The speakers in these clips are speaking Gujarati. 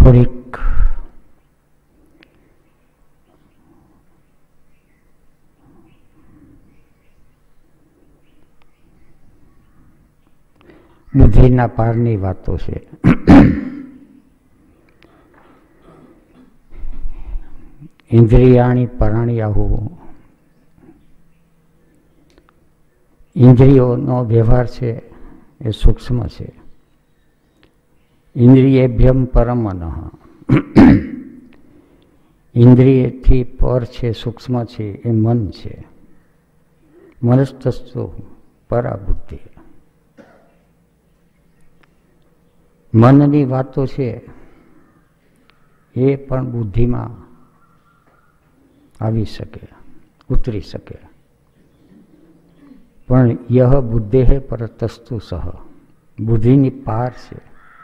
થોડીક બુદ્ધિના પારની વાતો છે. ઇન્દ્રિયાણી પરાણ્યાહુ, ઇન્દ્રિયોનો વ્યવહાર છે એ સૂક્ષ્મ છે. ઇન્દ્રિયેભ્યમ પરમનઃ, ઇન્દ્રિયથી પર છે, સૂક્ષ્મ છે એ મન છે. મનસ્તસ્તુ પરાબુદ્ધિ. મનની વાતો છે એ પણ બુદ્ધિમાં આવી શકે, ઉતરી શકે. પણ યહ બુદ્ધેહ પરતસ્તુ સહ, બુદ્ધિની પાર છે.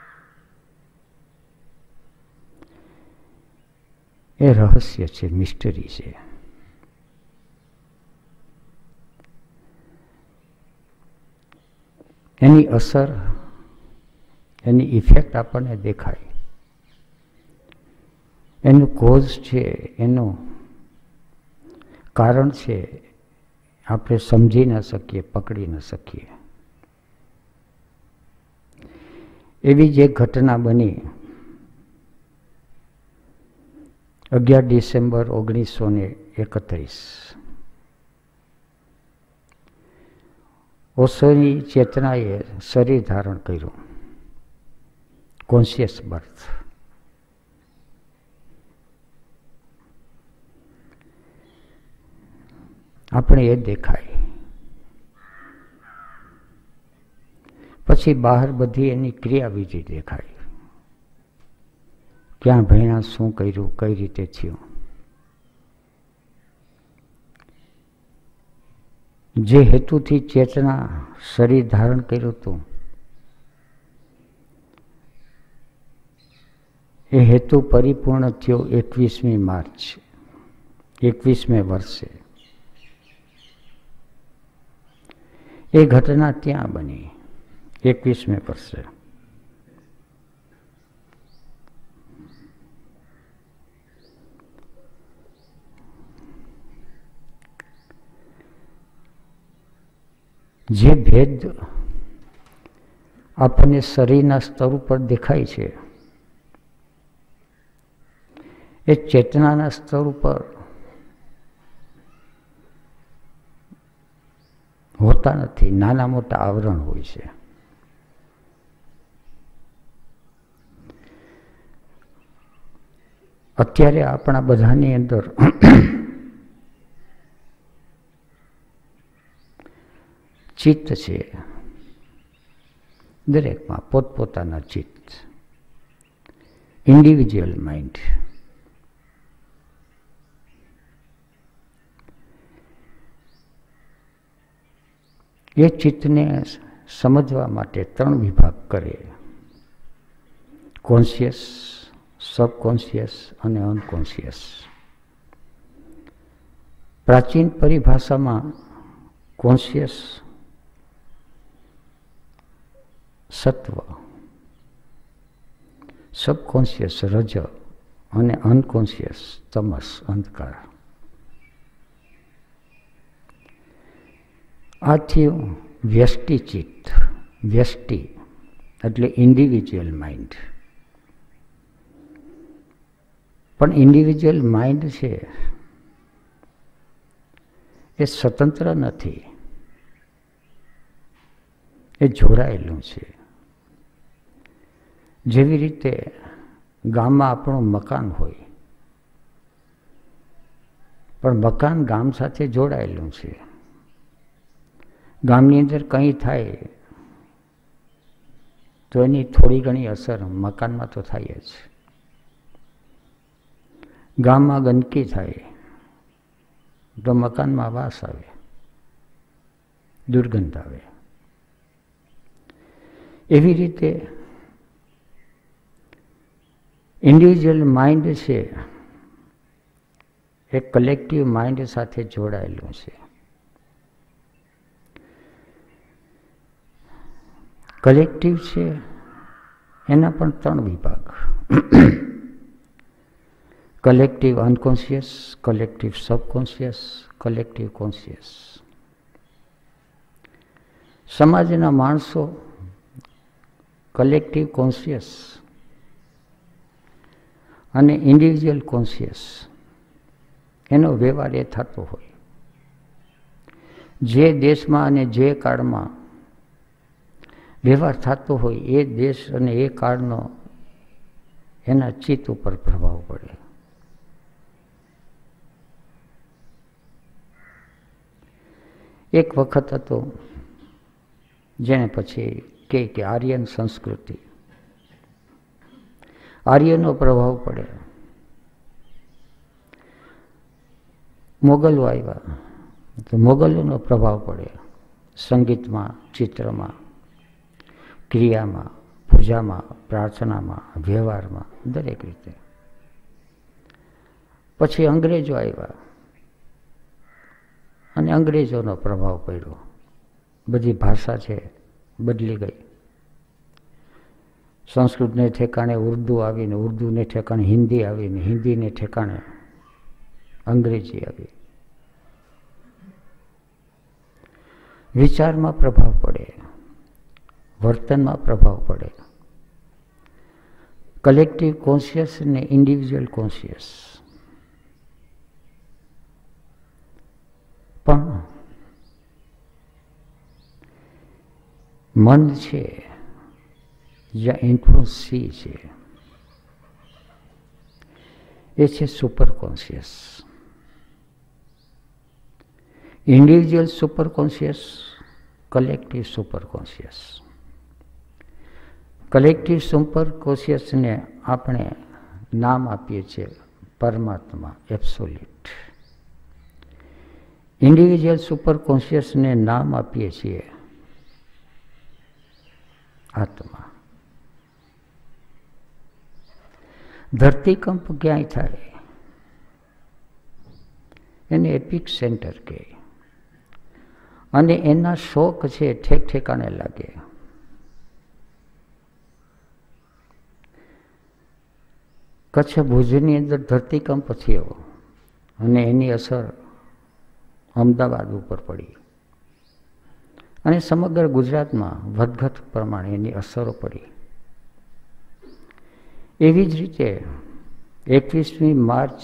એ રહસ્ય છે, મિસ્ટરી છે. એની અસર, એની ઇફેક્ટ આપણને દેખાય. એનું કોઝ છે, એનું કારણ છે, આપણે સમજી ન શકીએ, પકડી ન શકીએ. એવી જે ઘટના બની 11 ડિસેમ્બર 1931, ઓશોની ચેતનાએ શરીર ધારણ કર્યું, કોન્શિયસ બર્થ. આપણે એ દેખાય. પછી બહાર બધી એની ક્રિયાવિધિ દેખાય. ક્યાં ભણ્યા, શું કર્યું, કઈ રીતે થયું. જે હેતુથી ચેતના શરીર ધારણ કર્યું હતું એ હેતુ પરિપૂર્ણ થયો 21મી માર્ચ 21મે વર્ષે. એ ઘટના ત્યાં બની 21મે વર્ષે. જે ભેદ આપણને શરીરના સ્તર ઉપર દેખાય છે એ ચેતનાના સ્તર ઉપર હોતા નથી. નાના મોટા આવરણ હોય છે. અત્યારે આપણા બધાની અંદર ચિત્ત છે. દરેકમાં પોતપોતાના ચિત્ત, ઇન્ડિવિજ્યુઅલ માઇન્ડ. એ ચિત્તને સમજવા માટે 3 વિભાગ કરે: કોન્શિયસ, સબકોન્શિયસ અને અનકોન્શિયસ. પ્રાચીન પરિભાષામાં કોન્શિયસ સત્વ, સબકોન્શિયસ રજ અને અનકોન્શિયસ તમસ, અંધકાર. આ થયું વ્યષ્ટિ ચિત્ત. વ્યષ્ટિ એટલે ઇન્ડિવિજ્યુઅલ માઇન્ડ. પણ ઇન્ડિવિજ્યુઅલ માઇન્ડ છે એ સ્વતંત્ર નથી, એ જોડાયેલું છે. જેવી રીતે ગામમાં આપણું મકાન હોય, પણ મકાન ગામ સાથે જોડાયેલું છે. ગામની અંદર કંઈ થાય તો એની થોડી ઘણી અસર મકાનમાં તો થાય જ. ગામમાં ગંદકી થાય તો મકાનમાં વાસ આવે, દુર્ગંધ આવે. એવી રીતે ઇન્ડિવિજ્યુઅલ માઇન્ડ છે એ કલેક્ટિવ માઇન્ડ સાથે જોડાયેલું છે. કલેક્ટિવ છે એના પણ 3 વિભાગ. Collective unconscious, collective subconscious, collective conscious. સમાજના માણસો કલેક્ટિવ કોન્શિયસ અને ઇન્ડિવિજ્યુઅલ કોન્શિયસ એનો વ્યવહાર એ થતો હોય. જે દેશમાં અને જે કાળમાં વ્યવહાર થતો હોય એ દેશ અને એ કાળનો એના ચિત્ત ઉપર પ્રભાવ પડે. એક વખત હતો જેને પછી કે આર્યન સંસ્કૃતિ, આર્યનો પ્રભાવ પડે. મોગલો આવ્યા તો મોગલોનો પ્રભાવ પડે સંગીતમાં, ચિત્રમાં, ક્રિયામાં, પૂજામાં, પ્રાર્થનામાં, વ્યવહારમાં, દરેક રીતે. પછી અંગ્રેજો આવ્યા અને અંગ્રેજોનો પ્રભાવ પડ્યો. બધી ભાષા છે બદલી ગઈ. સંસ્કૃતને ઠેકાણે ઉર્દુ આવીને, ઉર્દુને ઠેકાણે હિન્દી આવીને, હિન્દીને ઠેકાણે અંગ્રેજી આવી. વિચારમાં પ્રભાવ પડે, વર્તનમાં પ્રભાવ પડે. કલેક્ટિવ કોન્શિયસ અને ઇન્ડિવિજ્યુઅલ કોન્શિયસ. પણ મન છે જ્યાં ઇન્ફ્લુઅન્સ સી છે એ છે super conscious. Individual super conscious, collective super conscious. Collective super કોન્શિયસને આપણે નામ આપીએ છીએ પરમાત્મા, એબ્સોલ્યુટ. ઇન્ડિવિજ્યુઅલ સુપર કોન્શિયસને નામ આપીએ છીએ આત્મા. ધરતીકંપ ક્યાંય થાય એને એપિક સેન્ટર કહે અને એના શોક છે ઠેક ઠેકાણે લાગે. કચ્છ ભુજની અંદર ધરતીકંપ થયો અને એની અસર અમદાવાદ ઉપર પડી અને સમગ્ર ગુજરાતમાં વધઘટ પ્રમાણે એની અસરો પડી. એવી જ રીતે 21મી માર્ચ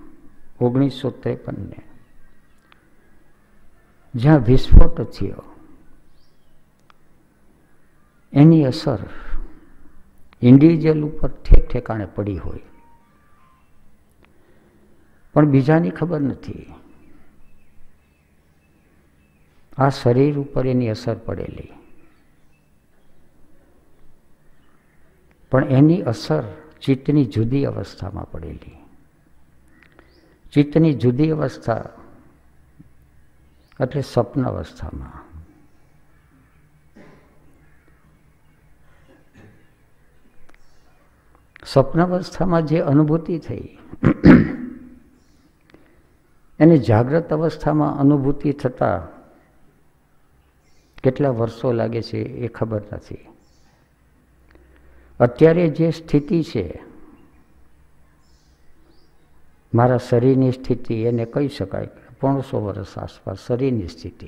1953 જ્યાં વિસ્ફોટ થયો એની અસર ઇન્ડિવિજ્યુઅલ ઉપર ઠેક ઠેકાણે પડી હોય પણ બીજાની ખબર નથી. આ શરીર ઉપર એની અસર પડેલી, પણ એની અસર ચિત્તની જુદી અવસ્થામાં પડેલી. ચિત્તની જુદી અવસ્થા એટલે સ્વપ્ન અવસ્થામાં. સ્વપ્ન અવસ્થામાં જે અનુભૂતિ થઈ એને જાગ્રત અવસ્થામાં અનુભૂતિ થતા કેટલા વર્ષો લાગે છે એ ખબર નથી. અત્યારે જે સ્થિતિ છે મારા શરીરની સ્થિતિ એને કહી શકાય 500 વર્ષ આસપાસ શરીરની સ્થિતિ.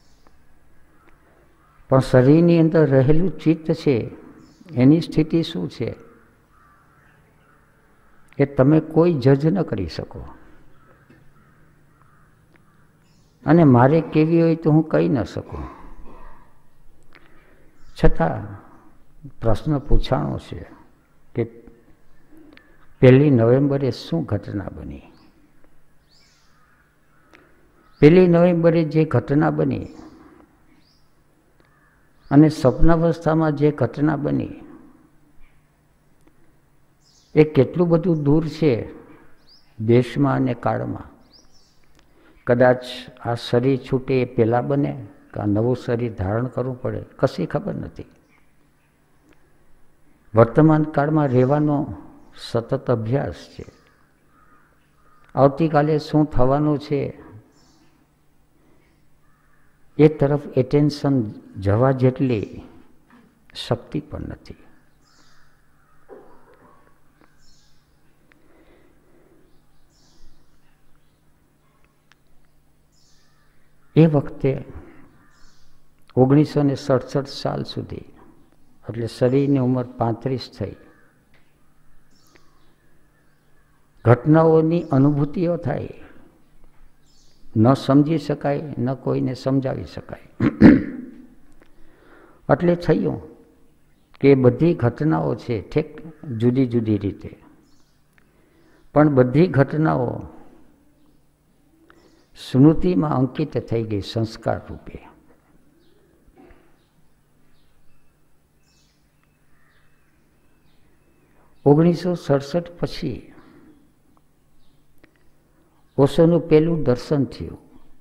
પણ શરીરની અંદર રહેલું ચિત્ત છે એની સ્થિતિ શું છે એ તમે કોઈ જજ ન કરી શકો. અને મારે કેવી હોય તો હું કહી ન શકું. છતાં પ્રશ્ન પૂછાણો છે કે 1 નવેમ્બરે શું ઘટના બની. 1 નવેમ્બરે જે ઘટના બની અને સ્વપ્નાવસ્થામાં જે ઘટના બની એ કેટલું બધું દૂર છે દેશમાં અને કાળમાં. કદાચ આ શરીર છૂટે એ પહેલાં બને કે આ નવું શરીર ધારણ કરવું પડે, કશી ખબર નથી. વર્તમાન કાળમાં રહેવાનો સતત અભ્યાસ છે. આવતીકાલે શું થવાનું છે એ તરફ એટેન્શન જવા જેટલી શક્તિ પણ નથી. એ વખતે 1967 સાલ સુધી, એટલે શરીરની ઉંમર 35 થઈ, ઘટનાઓની અનુભૂતિઓ થાય, ન સમજી શકાય, ન કોઈને સમજાવી શકાય. એટલે થયું કે બધી ઘટનાઓ છે ઠીક જુદી જુદી રીતે, પણ બધી ઘટનાઓ સ્મૃતિમાં અંકિત થઈ ગઈ સંસ્કાર રૂપે. $1967 પછી ઓશોનું પહેલું દર્શન થયું,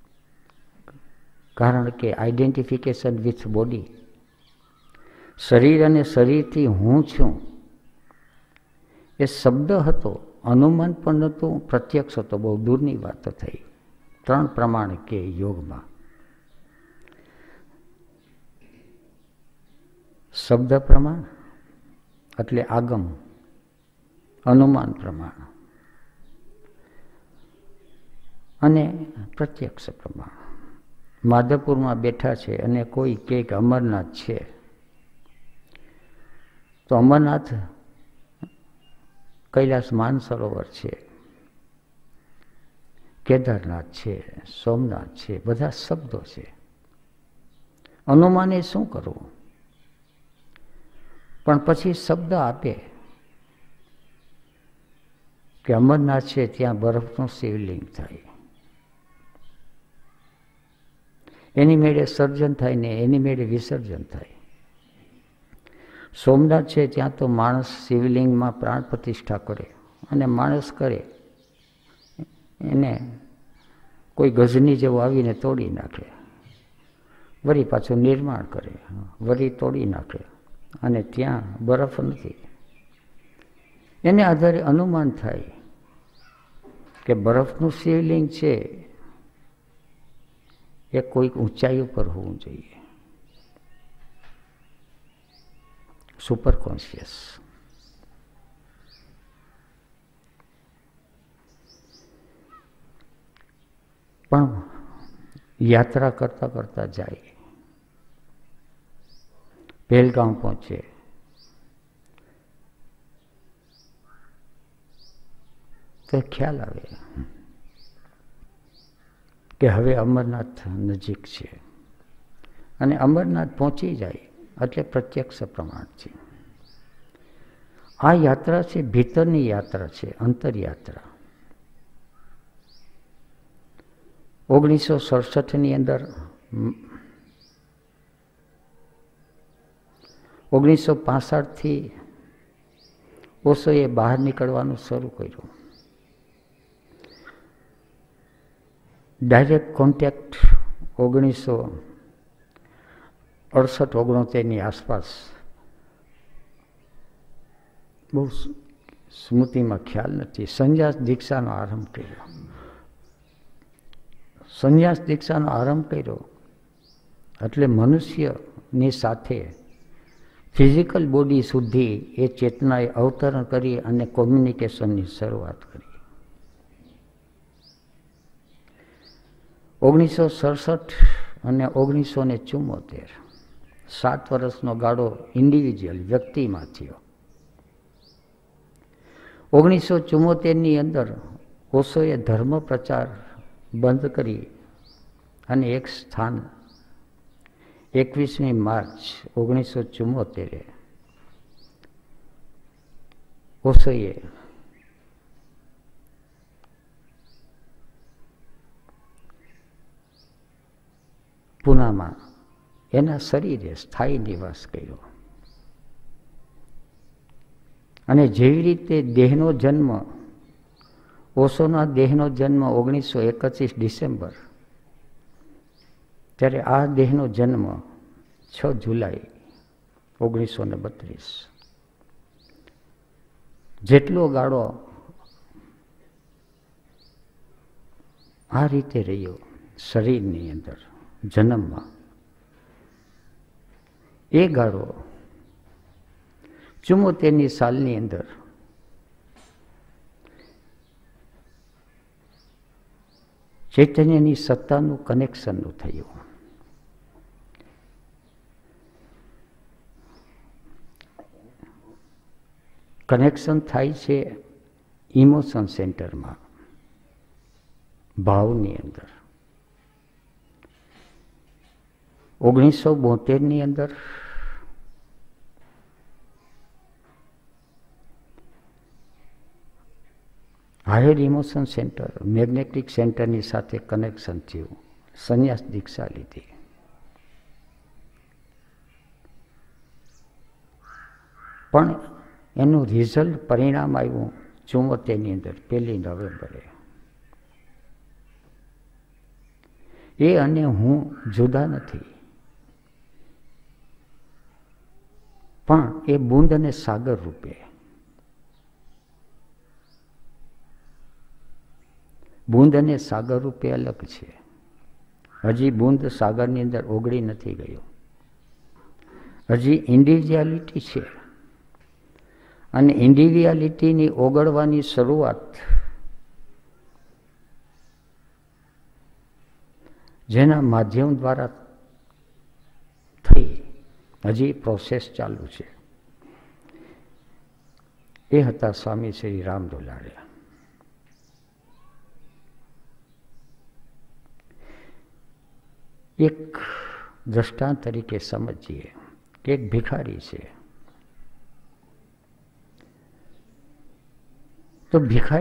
કારણ કે આઈડેન્ટિફિકેશન વિથ બોડી, શરીર અને શરીરથી હું છું એ શબ્દ હતો, અનુમાન પણ નહોતું, પ્રત્યક્ષ હતો, બહુ દૂરની વાત થઈ. 3 પ્રમાણ કે યોગમાં શબ્દ પ્રમાણ એટલે આગમ, અનુમાન પ્રમાણ અને પ્રત્યક્ષ પ્રમાણ. માધવપુરમાં બેઠા છે અને કોઈ કહે કે અમરનાથ છે, તો અમરનાથ કૈલાસ માનસરોવર છે, કેદારનાથ છે, સોમનાથ છે, બધા શબ્દો છે. અનુમાને શું કરવું? પણ પછી શબ્દ આપે કે અમરનાથ છે ત્યાં બરફનું શિવલિંગ થાય, એની મેળે સર્જન થાય ને એની મેળે વિસર્જન થાય. સોમનાથ છે ત્યાં તો માણસ શિવલિંગમાં પ્રાણ પ્રતિષ્ઠા કરે, અને માણસ કરે એને કોઈ ગજની જેવું આવીને તોડી નાખે, વળી પાછું નિર્માણ કરે, વળી તોડી નાખે, અને ત્યાં બરફ નથી. એને આધારે અનુમાન થાય કે બરફનું શિવલિંગ છે એ કોઈક ઊંચાઈ ઉપર હોવું જોઈએ. Super conscious. પણ યાત્રા કરતા કરતા જાય, પહેલગામ પહોંચે, તો ખ્યાલ આવે કે હવે અમરનાથ નજીક છે, અને અમરનાથ પહોંચી જાય એટલે પ્રત્યક્ષ પ્રમાણ છે. આ યાત્રા છે ભીતરની યાત્રા છે, અંતરયાત્રા. 1967ની અંદર 1965થી ઓશોએ બહાર નીકળવાનું શરૂ કર્યું. ડાયરેક્ટ કોન્ટેક્ટ 1968-69ની આસપાસ, બહુ સ્મૃતિમાં ખ્યાલ નથી, સંન્યાસ દીક્ષાનો આરંભ કર્યો. સંન્યાસ દીક્ષાનો આરંભ કર્યો એટલે મનુષ્યની સાથે ફિઝિકલ બોડી સુધી એ ચેતનાએ અવતરણ કરી અને કોમ્યુનિકેશનની શરૂઆત કરી. 1967 અને 1974, 7 વર્ષનો ગાળો ઇન્ડિવિજ્યુઅલ વ્યક્તિમાં થયો. 1974ની અંદર ઓશોએ ધર્મ પ્રચાર બંધ કરી અને એક સ્થાન 21મી માર્ચ 1974 ઓશોએ પૂનામાં એના શરીરે સ્થાયી નિવાસ કર્યો. અને જેવી રીતે દેહનો જન્મ, ઓશોના દેહનો જન્મ 1931 ડિસેમ્બર, ત્યારે આ દેહનો જન્મ 6 જુલાઈ 1932. જેટલો ગાળો આ રીતે રહ્યો શરીરની અંદર જન્મમાં, એ ગાળો 74ની સાલની અંદર ચૈતન્યની સત્તાનું કનેક્શનનું થયું. કનેક્શન થાય છે ઇમોશન સેન્ટરમાં, ભાવની અંદર. 1972ની અંદર હાયર ઇમોશન સેન્ટર મેગ્નેટિક સેન્ટરની સાથે કનેક્શન થયું, સંન્યાસ દીક્ષા લીધી. પણ એનું રિઝલ્ટ પરિણામ આવ્યું 74ની અંદર 1 નવેમ્બરે. એ અને હું જુદા નથી, પણ એ બુંદ અને સાગર રૂપે. બુંદ અને સાગર રૂપે અલગ છે. હજી બુંદ સાગરની અંદર ઓગળી નથી ગયો, હજી ઇન્ડિવિજ્યુઆલિટી છે. અને ઇન્ડિવિજ્યુઆલિટીની ઓગળવાની શરૂઆત જેના માધ્યમ દ્વારા થઈ, હજી પ્રોસેસ ચાલુ છે. એ હતા સ્વામી શ્રી રામ દોલારિયા. એક દ્રષ્ટાંત તરીકે સમજીએ કે એક ભિખારી છે. તો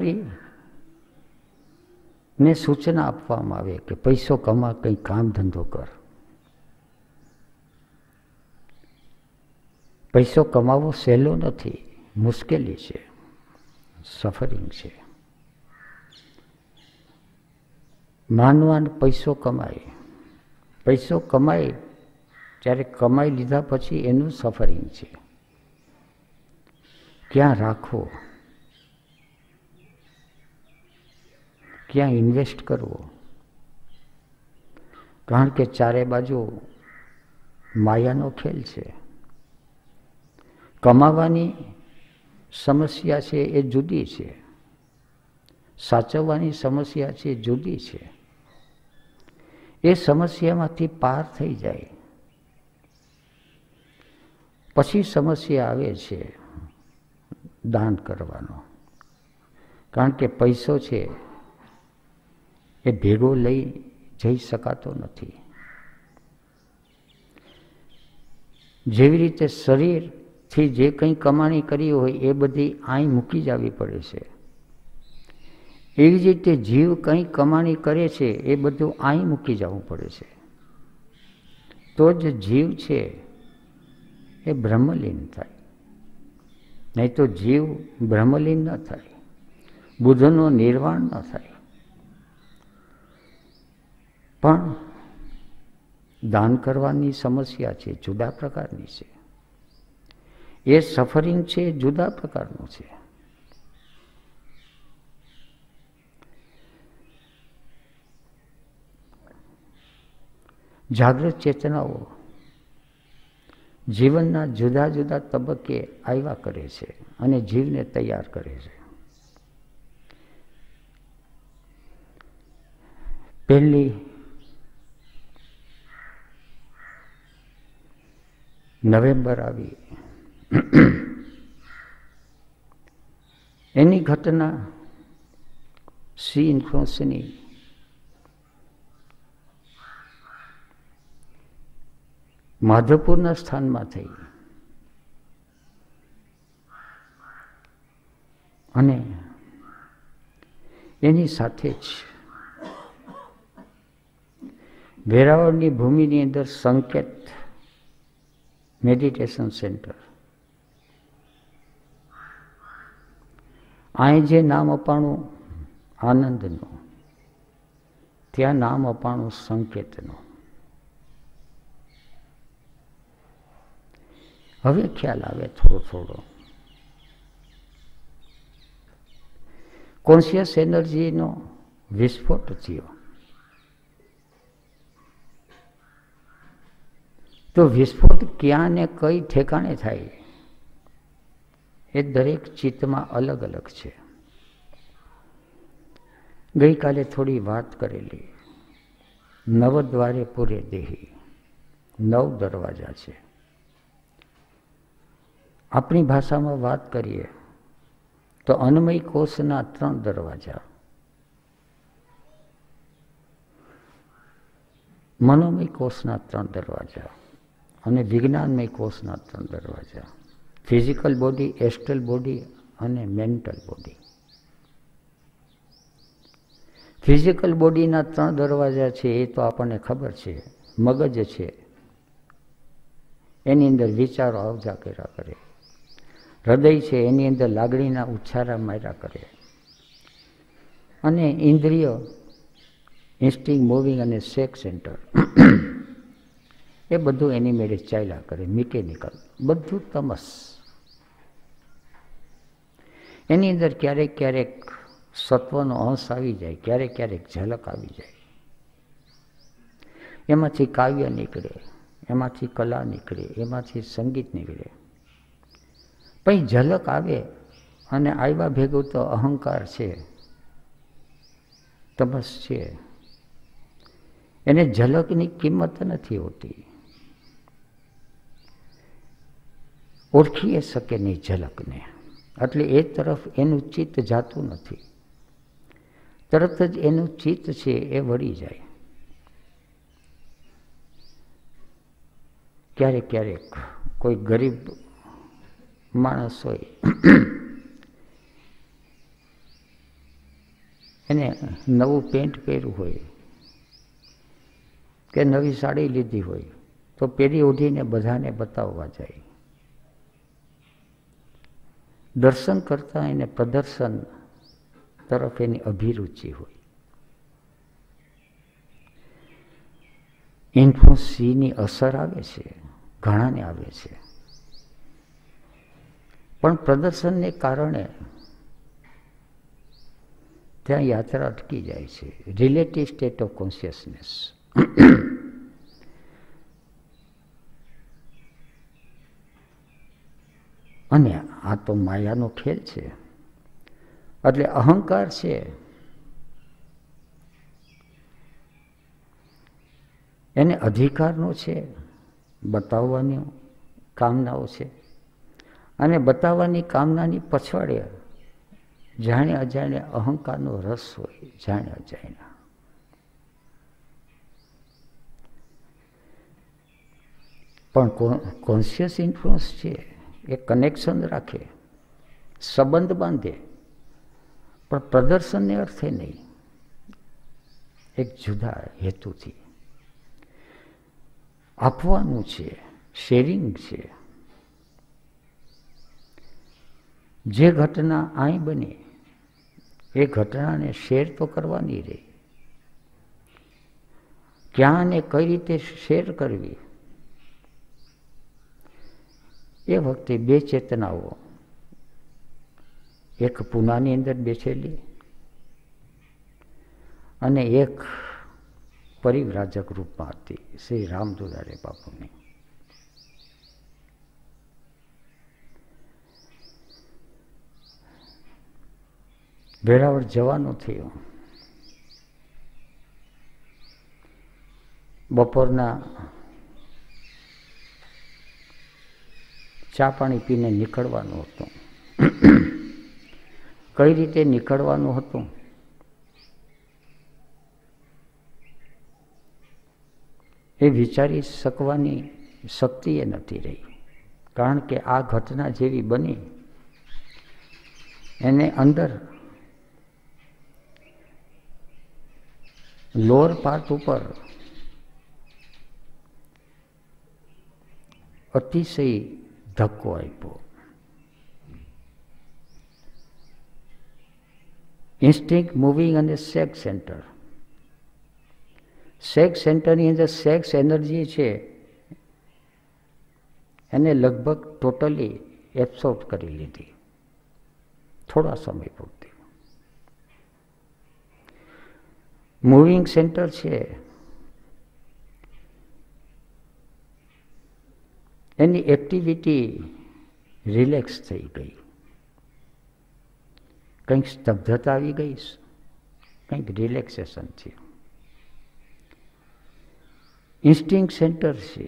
ભિખારીને સૂચના આપવામાં આવે કે પૈસો કમા, કંઈ કામ ધંધો કર. પૈસો કમાવો સહેલો નથી, મુશ્કેલી છે, સફરિંગ છે. માનવાન પૈસો કમાય, પૈસો કમાય ત્યારે કમાઈ લીધા પછી એનું સફરિંગ છે. ક્યાં રાખવો, ક્યાં ઇન્વેસ્ટ કરવો, કારણ કે ચારે બાજુ માયાનો ખેલ છે. કમાવાની સમસ્યા છે એ જુદી છે, સાચવવાની સમસ્યા છે જુદી છે. એ સમસ્યામાંથી પાર થઈ જાય પછી સમસ્યા આવે છે દાન કરવાનો, કારણ કે પૈસો છે એ ભેગો લઈ જઈ શકાતો નથી. જેવી રીતે શરીરથી જે કંઈ કમાણી કરી હોય એ બધી અહીં મૂકી જવી પડે છે, એવી જ રીતે જીવ કંઈ કમાણી કરે છે એ બધું અહીં મૂકી જવું પડે છે. તો જ જીવ છે એ બ્રહ્મલીન થાય, નહીં તો જીવ બ્રહ્મલીન ન થાય, બુદ્ધનો નિર્વાણ ન થાય. પણ દાન કરવાની સમસ્યા છે જુદા પ્રકારની છે, એ સફરિંગ છે જુદા પ્રકારનું છે. જાગૃત ચેતનાઓ જીવનના જુદા જુદા તબક્કે આવ્યા કરે છે અને જીવને તૈયાર કરે છે. 1 નવેમ્બર આવી, એની ઘટના સી ઇન્ફ્લુઅન્સની માધવપુરના સ્થાનમાં થઈ અને એની સાથે જ વેરાવળની ભૂમિની અંદર સંકેત મેડિટેશન સેન્ટર, અહીં જે નામ અપાણું આનંદનું, ત્યાં નામ અપાણું સંકેતનું. હવે ખ્યાલ આવે થોડો થોડો. કોન્શિયસ એનર્જીનો વિસ્ફોટ થયો. તો વિસ્ફોટ ક્યાં ને કઈ ઠેકાણે થાય એ દરેક ચિત્તમાં અલગ અલગ છે. ગઈકાલે થોડી વાત કરેલી, નવદ્વારે પૂરે દેહી, 9 દરવાજા છે. આપણી ભાષામાં વાત કરીએ તો અન્નમય કોષના 3 દરવાજા, મનોમય કોષના 3 દરવાજા અને વિજ્ઞાનમય કોષના 3 દરવાજા. ફિઝિકલ બોડી, એસ્ટ્રલ બોડી અને મેન્ટલ બોડી. ફિઝિકલ બોડીના 3 દરવાજા છે એ તો આપણને ખબર છે. મગજ છે, એની અંદર વિચારો આવજા કર્યા કરે. હૃદય છે, એની અંદર લાગણીના ઉચ્ચારા માર્યા કરે. અને ઇન્દ્રિયો, ઇન્સ્ટિંગ, મૂવિંગ અને સેક્સ સેન્ટર, એ બધું એની મેળે ચાલ્યા કરે. મિકેનિકલ, બધું તમસ. એની અંદર ક્યારેક ક્યારેક સત્વનો અંશ આવી જાય, ક્યારેક ક્યારેક ઝલક આવી જાય. એમાંથી કાવ્ય નીકળે, એમાંથી કલા નીકળે, એમાંથી સંગીત નીકળે. પછી ઝલક આવે અને આવ્યા ભેગું તો અહંકાર છે, તમસ છે. એને ઝલકની કિંમત નથી હોતી, ઓળખી શકે નહીં ઝલકને. એટલે એ તરફ એનું ચિત્ત જાતું નથી. તરત જ એનું ચિત્ત છે એ વળી જાય. ક્યારેક ક્યારેક કોઈ ગરીબ માણસ હોય, એને નવું પેન્ટ પહેર્યું હોય કે નવી સાડી લીધી હોય તો પહેરી ઉઠીને બધાને બતાવવા જાય. દર્શન કરતાં એને પ્રદર્શન તરફ એની અભિરુચિ હોય. ઇન્ફ્લુઅન્સ ની અસર આવે છે, ઘણાને આવે છે. પણ પ્રદર્શનને કારણે ત્યાં યાત્રા અટકી જાય છે. Relative state of consciousness. અને આ તો માયાનો ખેલ છે. એટલે અહંકાર છે એને અધિકારનો છે, બતાવવાની કામનાઓ છે. અને બતાવવાની કામનાની પછવાડે જાણે અજાણે અહંકારનો રસ હોય, જાણે અજાણ્યા. પણ કોન્શિયસ ઇન્ફ્લુઅન્સ છે એ કનેક્શન રાખે, સંબંધ બાંધે, પણ પ્રદર્શનને અર્થે નહીં, એક જુદા હેતુથી. આપવાનું છે, શેરિંગ છે. જે ઘટના અહીં બની એ ઘટનાને શેર તો કરવાની રહી. ક્યાં ને કઈ રીતે શેર કરવી, એ વખતે 2 ચેતનાઓ, એક પૂનાની અંદર બેઠેલી અને એક પરિવ્રાજક રૂપમાં હતી, શ્રી રામદુલારે બાપુની. વેરાવળ જવાનું થયું. બપોરના ચા પાણી પીને નીકળવાનું હતું. કઈ રીતે નીકળવાનું હતું એ વિચારી શકવાની શક્તિ એ નથી રહી. કારણ કે આ ઘટના જેવી બની એને અંદર લોઅર પાર્ટ ઉપર અતિશય ધક્કો આપ્યો. ઇન્સ્ટિંક્ટ, મૂવિંગ અને સેક્સ સેન્ટર. સેક્સ સેન્ટરની અંદર સેક્સ એનર્જી છે એને લગભગ ટોટલી એબ્સોર્બ કરી લીધી થોડા સમય પૂરતી. મૂવિંગ સેન્ટર છે એની એક્ટિવિટી રિલેક્સ થઈ ગઈ. કંઈક સ્તબ્ધતા આવી ગઈ, કંઈક રિલેક્સેશન છે. ઇન્સ્ટિંગ સેન્ટર છે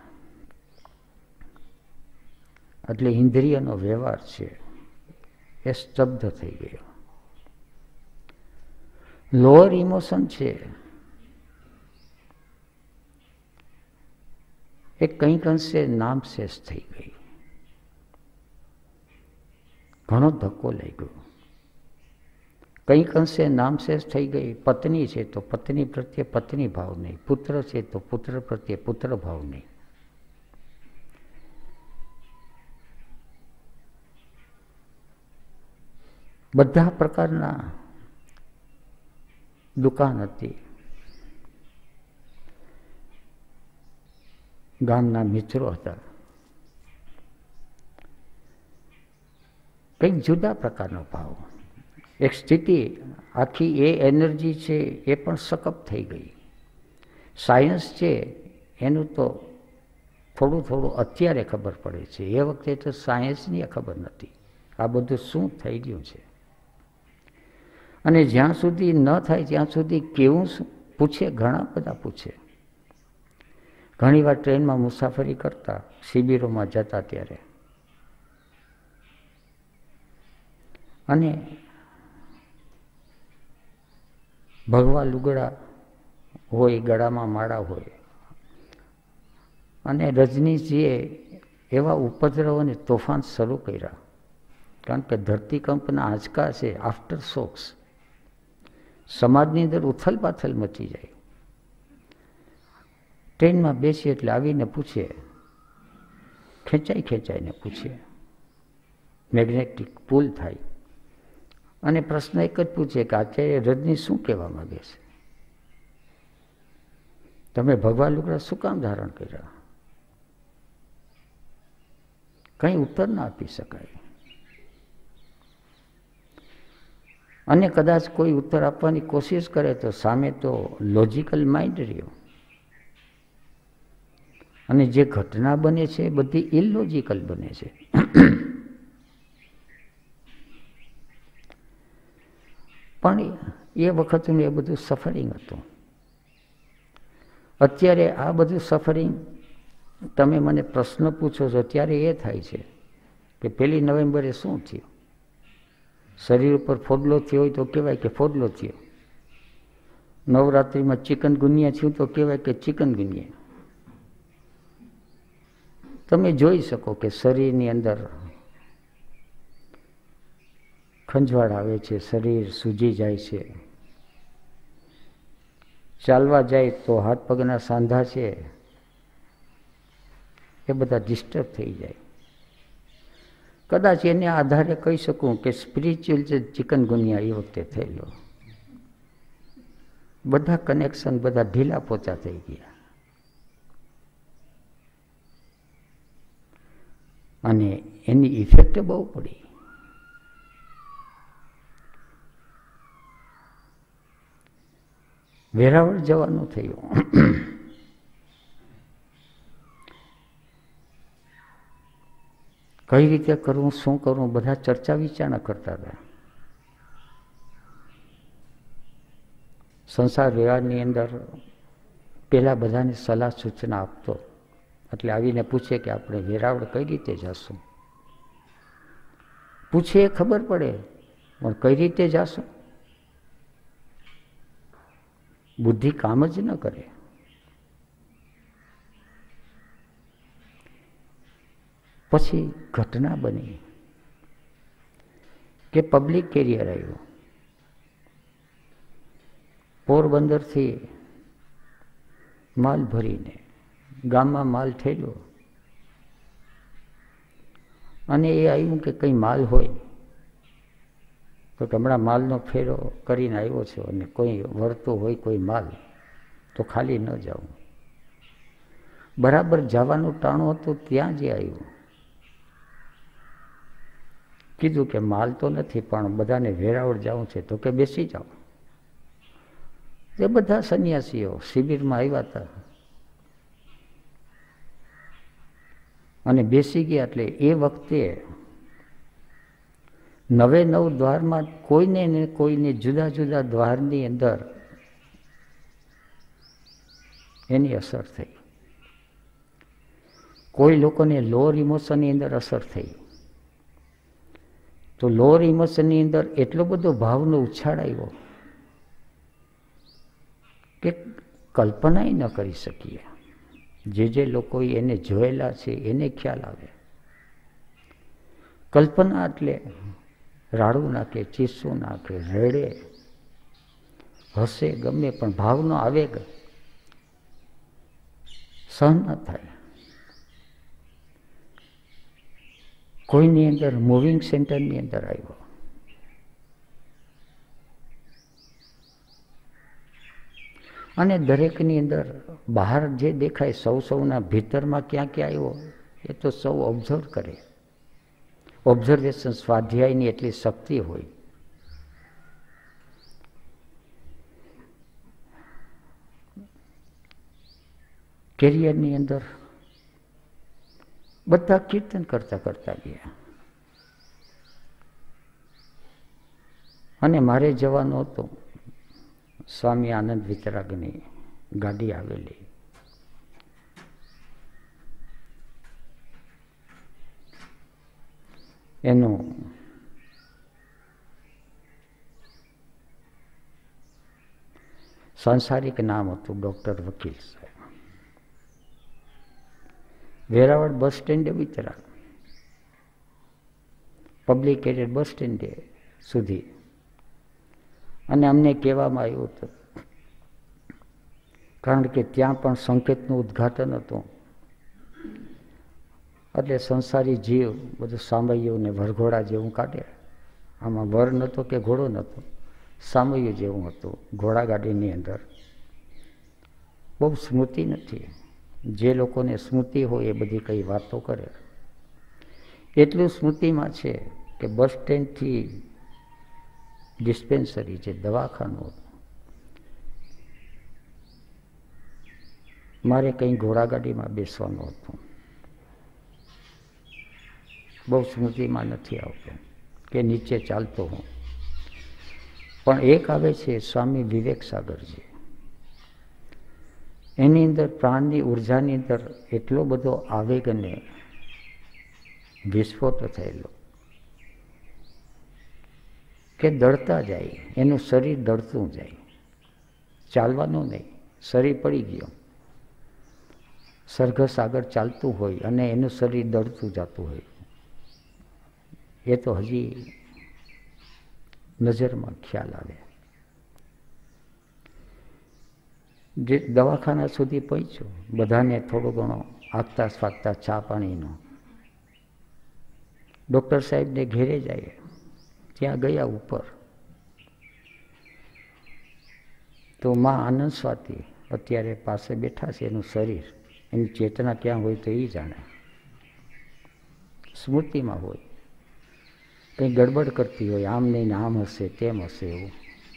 એટલે ઇન્દ્રિયનો વ્યવહાર છે એ સ્તબ્ધ થઈ ગયો. લોઅર ઇમોશન છે એ કંઈક અંશે નામશેષ થઈ ગઈ. ઘણો ધક્કો લાગ્યો. કંઈક અંશે નામશેષ થઈ ગઈ. પત્ની છે તો પત્ની પ્રત્યે પત્ની ભાવ નહીં, પુત્ર છે તો પુત્ર પ્રત્યે પુત્ર ભાવ નહીં. બધા પ્રકારના દુકાન હતી. ગામના મિત્રો હતા. કંઈક જુદા પ્રકારનો ભાવ. એક સ્થિતિ આખી એ એનર્જી છે એ પણ સકપ થઈ ગઈ. સાયન્સ છે એનું તો થોડું થોડું અત્યારે ખબર પડે છે, એ વખતે તો સાયન્સની ખબર નથી આ બધું શું થઈ ગયું છે. અને જ્યાં સુધી ન થાય ત્યાં સુધી કેવું પૂછે, ઘણા બધા પૂછે. ઘણી વાર ટ્રેનમાં મુસાફરી કરતા, શિબિરોમાં જતા ત્યારે, અને ભગવા લુગડા હોય, ગળામાં માળા હોય, અને રજનીજીએ એવા ઉપદ્રવ અને તોફાન શરૂ કર્યા. કારણ કે ધરતીકંપના આંચકા છે, આફ્ટર શોક્સ, સમાજની અંદર ઉથલ પાથલ મચી જાય. ટ્રેનમાં બેસી એટલે આવીને પૂછે, ખેંચાઈને પૂછે, મેગ્નેટિક પુલ થાય, અને પ્રશ્ન એક જ પૂછે કે આચાર્ય રજની શું કહેવા માંગે છે? તમે ભગવા લુગડા શું કામ ધારણ કર્યા? કંઈ ઉત્તર ના આપી શકાય. અને કદાચ કોઈ ઉત્તર આપવાની કોશિશ કરે તો સામે તો લોજિકલ માઇન્ડ રહ્યો, અને જે ઘટના બને છે એ બધી ઇલોજિકલ બને છે. પણ એ વખતનું એ બધું સફરિંગ હતું. અત્યારે આ બધું સફરિંગ તમે મને પ્રશ્ન પૂછો છો ત્યારે એ થાય છે કે 1 નવેમ્બરે શું થયું? શરીર ઉપર ફોડલો થયો હોય તો કહેવાય કે ફોડલો થયો. નવરાત્રિમાં ચિકનગુનિયા થયું તો કહેવાય કે ચિકનગુનિયા. તમે જોઈ શકો કે શરીરની અંદર ખંજવાળ આવે છે, શરીર સૂજી જાય છે. ચાલવા જાય તો હાથ પગના સાંધા છે એ બધા ડિસ્ટર્બ થઈ જાય. કદાચ એને આધારે કહી શકું કે સ્પિરિચ્યુઅલ જે ચિકનગુનિયા એ વખતે થયેલો. બધા કનેક્શન બધા ઢીલા પોચા થઈ ગયા, અને એની ઇફેક્ટ બહુ પડી. વેરાવળ જવાનું થયું. કઈ રીતે કરવું, શું કરવું, બધા ચર્ચા વિચારણા કરતા હતા. સંસાર વ્યવહારની અંદર પેલા બધાને સલાહ સૂચના આપતો, એટલે આવીને પૂછે કે આપણે વેરાવળ કઈ રીતે જશું? પૂછે એ ખબર પડે, પણ કઈ રીતે જશું? બુદ્ધિ કામ જ ન કરે. પછી ઘટના બની કે પબ્લિક કેરિયર આવ્યું. પોરબંદરથી માલ ભરીને ગામમાં માલ થયેલો, અને એ આવ્યું કે કંઈ માલ હોય તો હમણાં માલનો ફેરો કરીને આવ્યો છે, અને કોઈ વળતો હોય કોઈ માલ તો ખાલી ન જાઉં. બરાબર જવાનું ટાણું હતું ત્યાં જે આવ્યું, કીધું કે માલ તો નથી પણ બધાને વેરાવળ જવું છે, તો કે બેસી જાઓ. એ બધા સંન્યાસીઓ શિબિરમાં આવ્યા હતા અને બેસી ગયા. એટલે એ વખતે નવે નવ દ્વારમાં કોઈને ને કોઈને જુદા જુદા દ્વારની અંદર એની અસર થઈ. કોઈ લોકોને લોઅર ઇમોશનની અંદર અસર થઈ. તો લોઅર ઇમોશનની અંદર એટલો બધો ભાવનો ઉછાળ આવ્યો કે કલ્પના ન કરી શકીએ. જે લોકોએ એને જોયેલા છે એને ખ્યાલ આવે. કલ્પના એટલે રાડું નાખે, ચીસું નાખે, રેડે, હસે, ગમે, પણ ભાવનો આવેગ સહન ન થાય. કોઈની અંદર મૂવિંગ સેન્ટરની અંદર આવ્યો. અને દરેકની અંદર બહાર જે દેખાય સૌના ભીતરમાં ક્યાં ક્યાં આવ્યો એ તો સૌ ઓબ્ઝર્વ કરે. ઓબ્ઝર્વેશન સ્વાધ્યાયની એટલી શક્તિ હોય. કેરિયરની અંદર બધા કીર્તન કરતા ગયા. અને મારે જવાનું હતું. સ્વામી આનંદ વિતરાગની ગાડી આવેલી. એનું સાંસારિક નામ હતું ડૉક્ટર વકીલ સાહેબ. વેરાવળ બસ સ્ટેન્ડે વિતરાગ, પબ્લિક એરિયા બસ સ્ટેન્ડે સુધી. અને અમને કહેવામાં આવ્યું હતું, કારણ કે ત્યાં પણ સંકેતનું ઉદ્ઘાટન હતું, એટલે સંસારી જીવ બધું સામૈયું ને વરઘોડા જેવું કાઢે. આમાં વર નહોતો કે ઘોડો નહોતો, સામૈયું જેવું હતું ઘોડાગાડીની અંદર. બહુ સ્મૃતિ નથી. જે લોકોને સ્મૃતિ હોય એ બધી કઈ વાતો કરે. એટલું સ્મૃતિમાં છે કે બસ સ્ટેન્ડથી ડિસ્પેન્સરી જે દવાખાનું, મારે કંઈ ઘોડાગાડીમાં બેસવાનું હતું. બહુ સ્મૃતિમાં નથી આવતું કે નીચે ચાલતો હું. પણ એક આવે છે સ્વામી વિવેક સાગરજી. એની અંદર પ્રાણની ઉર્જાની અંદર એટલો બધો આવેગ અને વિસ્ફોટ થયેલો કે દળતા જાય. એનું શરીર દળતું જાય, ચાલવાનું નહીં. શરીર પડી ગયો, સરઘસ આગળ ચાલતું હોય અને એનું શરીર દળતું જતું હોય. એ તો હજી નજરમાં ખ્યાલ આવે. જે દવાખાના સુધી પહોંચ્યો, બધાને થોડો ઘણો આગતા સ્વાગતા ચા પાણીનો. ડૉક્ટર સાહેબને ઘેરે જાય, ત્યાં ગયા ઉપર તો માં આનંદ સ્વાતી અત્યારે પાસે બેઠા છે. એનું શરીર, એની ચેતના ક્યાં હોય તો એ જાણે. સ્મૃતિમાં હોય, કંઈ ગડબડ કરતી હોય, આમ નહીં આમ હશે તેમ હશે એવું.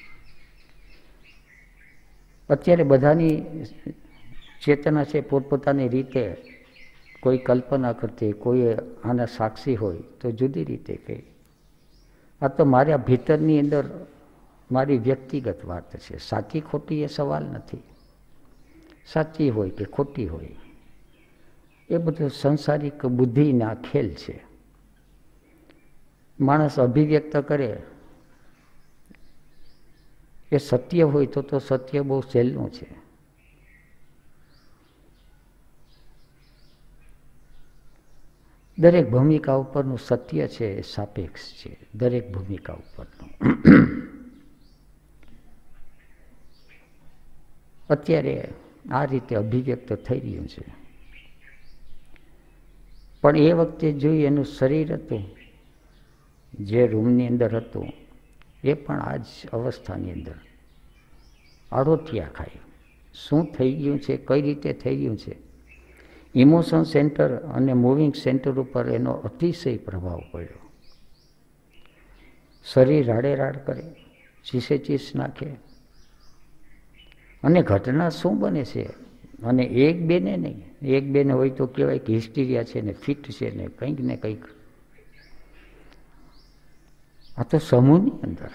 અત્યારે બધાની ચેતના છે પોતપોતાની રીતે. કોઈ કલ્પના કરતી, કોઈ આના સાક્ષી હોય તો જુદી રીતે કહે. આ તો મારા ભીતરની અંદર મારી વ્યક્તિગત વાત છે. સાચી ખોટી એ સવાલ નથી. સાચી હોય કે ખોટી હોય એ બધું સંસારિક બુદ્ધિના ખેલ છે. માણસ અભિવ્યક્ત કરે એ સત્ય હોય તો સત્ય બહુ સહેલું છે. દરેક ભૂમિકા ઉપરનું સત્ય છે એ સાપેક્ષ છે. દરેક ભૂમિકા ઉપરનું. અત્યારે આ રીતે અભિવ્યક્ત થઈ રહ્યું છે. પણ એ વખતે જોઈ એનું શરીર હતું, જે રૂમની અંદર હતું, એ પણ આ જ અવસ્થાની અંદર આડોટિયા ખાય. શું થઈ ગયું છે, કઈ રીતે થઈ ગયું છે, ઇમોશન સેન્ટર અને મૂવિંગ સેન્ટર ઉપર એનો અતિશય પ્રભાવ પડ્યો. શરીર રાડે રાડ કરે, ચીસે ચીસ નાખે. અને ઘટના શું બને છે, અને એક બેને નહીં, એક બેને હોય તો કહેવાય કે હિસ્ટીરિયા છે ને ફિટ છે ને કંઈક. આ તો સમૂહની અંદર.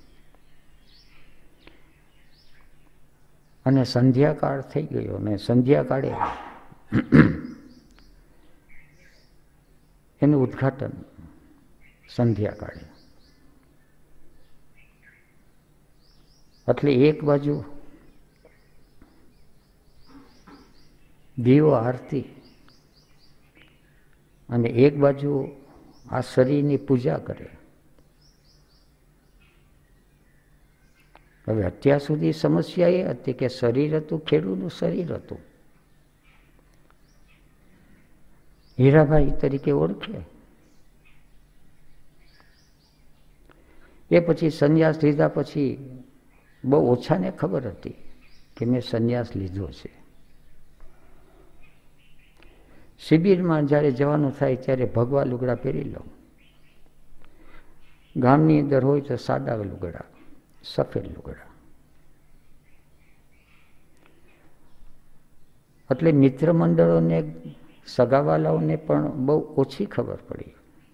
અને સંધ્યાકાળ થઈ ગયો ને સંધ્યાકાળે એનું ઉદ્ઘાટન સંધ્યાકાળે. એટલે એક બાજુ દીવો આરતી અને એક બાજુ આ શરીરની પૂજા કરે. હવે અત્યાર સુધી સમસ્યા એ હતી કે શરીર હતું, ખેડૂતનું શરીર હતું. હીરાભાઈ તરીકે ઓળખે. એ પછી સંન્યાસ લીધા પછી બહુ ઓછાને ખબર હતી કે મેં સંન્યાસ લીધો છે. શિબિરમાં જ્યારે જવાનું થાય ત્યારે ભગવા લુગડા પહેરી લઉં. ગામની અંદર હોય તો સાદા લુગડા, સફેદ લુગડા. એટલે મિત્ર મંડળોને, સગાવાલાઓને પણ બહુ ઓછી ખબર પડી.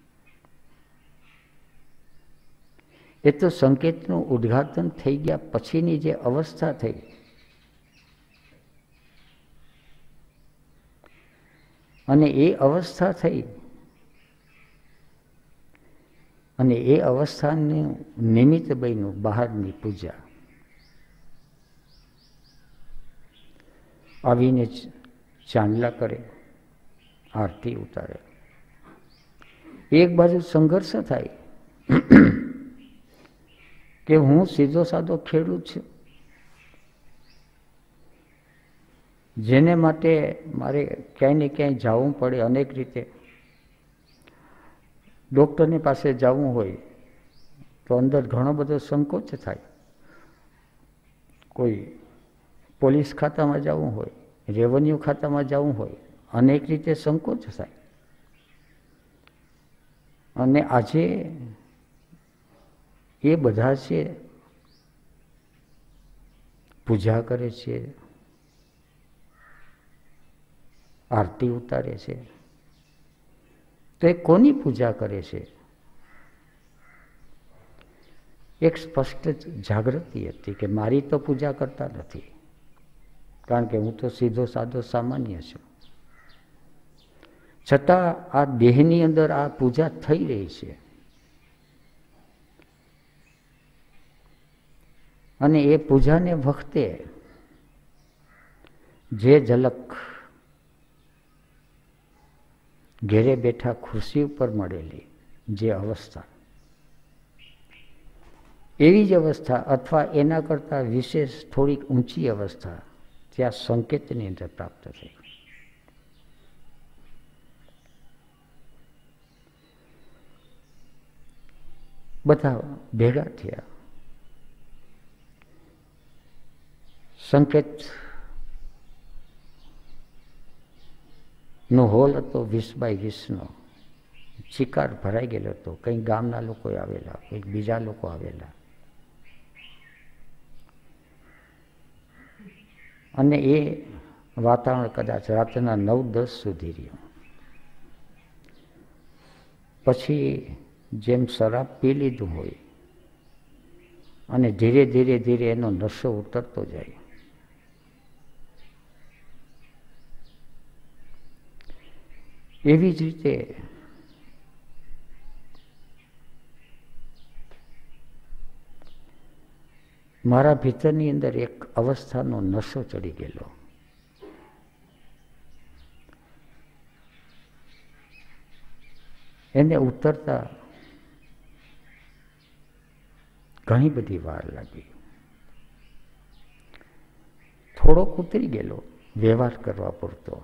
એ તો સંકેતનું ઉદ્ઘાટન થઈ ગયા પછીની જે અવસ્થા થઈ, અને એ અવસ્થા થઈ અને એ અવસ્થાનું નિમિત્ત બન્યું બહારની પૂજા. આવીને ચાંદલા કરે, આરતી ઉતારે. એક બાજુ સંઘર્ષ થાય કે હું સીધો સાદો ખેડૂત છું, જેને માટે મારે ક્યાંય ને ક્યાંય જવું પડે. અનેક રીતે ડૉક્ટરની પાસે જવું હોય તો અંદર ઘણો બધો સંકોચ થાય. કોઈ પોલીસ ખાતામાં જવું હોય, રેવન્યુ ખાતામાં જવું હોય, અનેક રીતે સંકોચ થાય. અને આજે એ બધા છે પૂજા કરે છે, આરતી ઉતારે છે. તો એ કોની પૂજા કરે છે? એક સ્પષ્ટ જાગૃતિ હતી કે મારી તો પૂજા કરતા નથી, કારણ કે હું તો સીધો સાદો સામાન્ય છું. છતાં આ દેહની અંદર આ પૂજા થઈ રહી છે. અને એ પૂજાને વખતે જે ઝલક ઘેરે બેઠા ખુરશી ઉપર મળેલી જે અવસ્થા, એવી જ અવસ્થા અથવા એના કરતાં વિશેષ થોડીક ઊંચી અવસ્થા ત્યાં સંકેતની અંદર પ્રાપ્ત થઈ. બધા ભેગા થયા. સંકેત નો હોલ હતો 20x20નો. ચિકાર ભરાઈ ગયેલો હતો. કંઈક ગામના લોકો આવેલા, કંઈક બીજા લોકો આવેલા. અને એ વાતાવરણ કદાચ રાતના 9-10 સુધી રહ્યું. પછી જેમ શરાબ પી લીધું હોય અને ધીરે ધીરે ધીરે એનો નશો ઉતરતો જાય. એવી જ રીતે મારા ભીતરની અંદર એક અવસ્થાનો નશો ચડી ગયેલો. એને ઉતરતા ઘણી બધી વાર લાગી. થોડોક ઉતરી ગયેલો વ્યવહાર કરવા પૂરતો.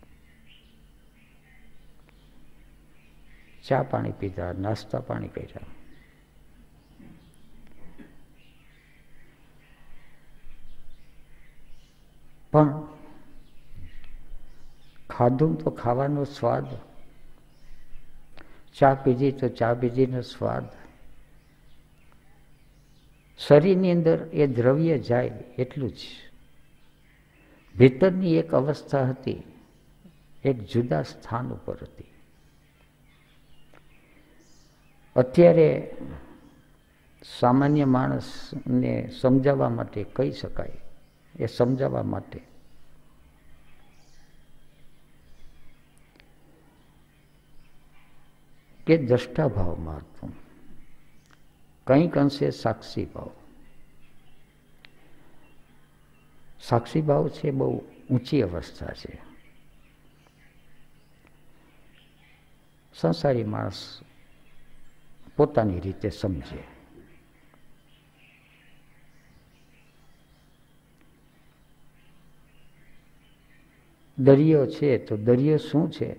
ચા પાણી પીધા, નાસ્તા પાણી કર્યા. પણ ખાધું તો ખાવાનો સ્વાદ, ચા પીધી તો ચા પીધીનો સ્વાદ. શરીરની અંદર એ દ્રવ્ય જાય એટલું જ. ભીતરની એક અવસ્થા હતી, એક જુદા સ્થાન ઉપર હતી. અત્યારે સામાન્ય માણસને સમજાવવા માટે કહી શકાય, એ સમજાવવા માટે કે દ્રષ્ટા ભાવમાં હતું, કંઈક અંશે સાક્ષી ભાવ. સાક્ષી ભાવ છે બહુ ઊંચી અવસ્થા છે. સંસારી માણસ પોતાની રીતે સમજે. દરિયો છે તો દરિયો શું છે?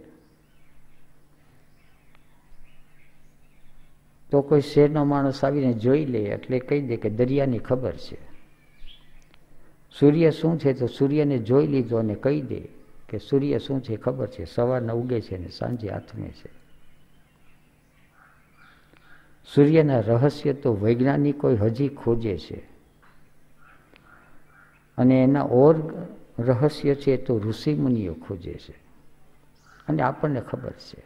તો કોઈ શહેરનો માણસ આવીને જોઈ લે એટલે કહી દે કે દરિયાની ખબર છે. સૂર્ય શું છે? તો સૂર્યને જોઈ લીધો અને કહી દે કે સૂર્ય શું છે ખબર છે, સવારના ઉગે છે ને સાંજે આથમે છે. સૂર્યના રહસ્ય તો વૈજ્ઞાનિકો હજી ખોજે છે, અને એના ઓર રહસ્ય છે તો ઋષિમુનિઓ ખોજે છે, અને આપણને ખબર છે.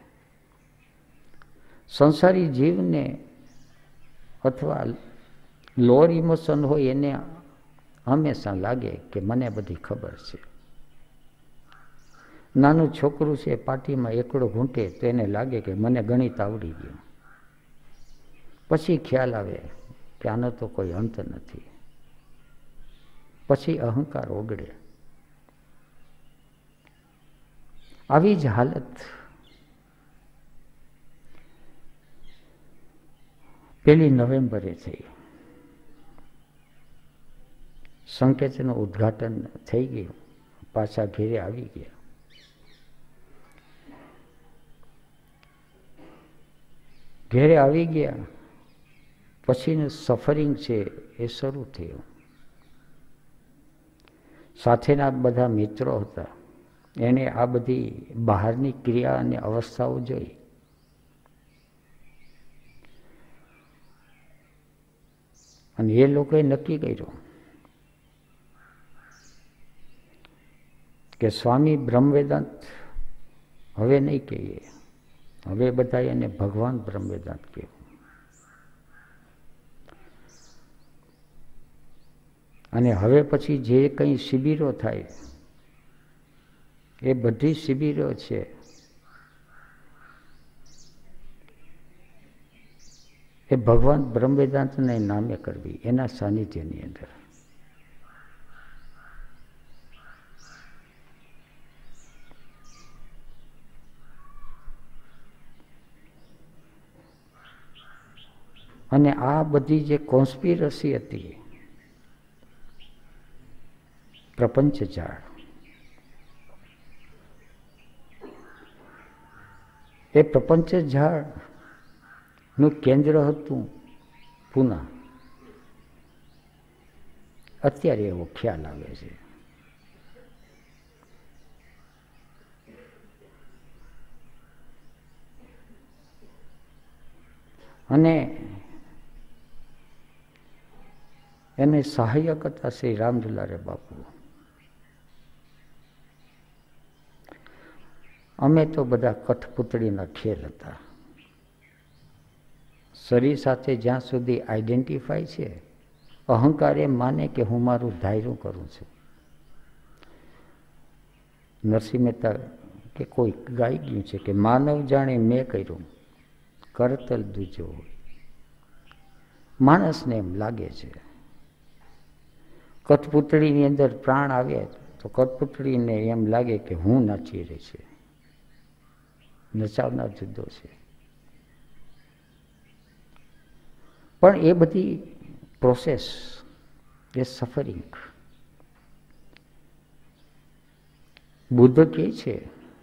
સંસારી જીવને અથવા લોઅર ઇમોશન હોય એને હંમેશા લાગે કે મને બધી ખબર છે. નાનું છોકરું છે પાટીમાં એકડો ઘૂંટે તો એને લાગે કે મને ગણિત આવડી ગયું. પછી ખ્યાલ આવે કે આનો તો કોઈ અંત નથી. પછી અહંકાર ઓગળે. આવી જ હાલત 1 નવેમ્બરે થઈ. સંકેતનું ઉદ્ઘાટન થઈ ગયું, પાછા ઘેરે આવી ગયા. ઘેરે આવી ગયા પછીનું સફરિંગ છે એ શરૂ થયું. સાથેના બધા મિત્રો હતા, એણે આ બધી બહારની ક્રિયા અને અવસ્થાઓ જોઈ. અને એ લોકોએ નક્કી કર્યું કે સ્વામી બ્રહ્મવેદાંત હવે નહીં કહીએ, હવે બધા એને ભગવાન બ્રહ્મવેદાંત કહેવું. અને હવે પછી જે કંઈ શિબિરો થાય એ બધી શિબિરો છે એ ભગવાન બ્રહ્મવેદાંતને નામે કરવી, એના સાનિધ્યની અંદર. અને આ બધી જે કોન્સ્પિરસી હતી, પ્રપંચ જાળ, એ પ્રપંચ ઝાડનું કેન્દ્ર હતું પૂના. અત્યારે એવો ખ્યાલ આવે છે. અને એને સહાયક હતા શ્રી રામદુલારે બાપુ. અમે તો બધા કઠપૂતળીના ખેલ હતા. શરીર સાથે જ્યાં સુધી આઈડેન્ટિફાય છે, અહંકાર એમ માને કે હું મારું ધાર્યું કરું છું. નરસિંહ મહેતા કે કોઈ ગાઈ ગયું છે કે માનવ જાણે મેં કર્યું, કરતલ દૂજો હોય. માણસને એમ લાગે છે. કઠપૂતળીની અંદર પ્રાણ આવે તો કઠપૂતળીને એમ લાગે કે હું નાચી રહી છે. નચાવનાર જુદો છે. પણ એ બધી પ્રોસેસ, એ સફરિંગ. બુદ્ધ કહે છે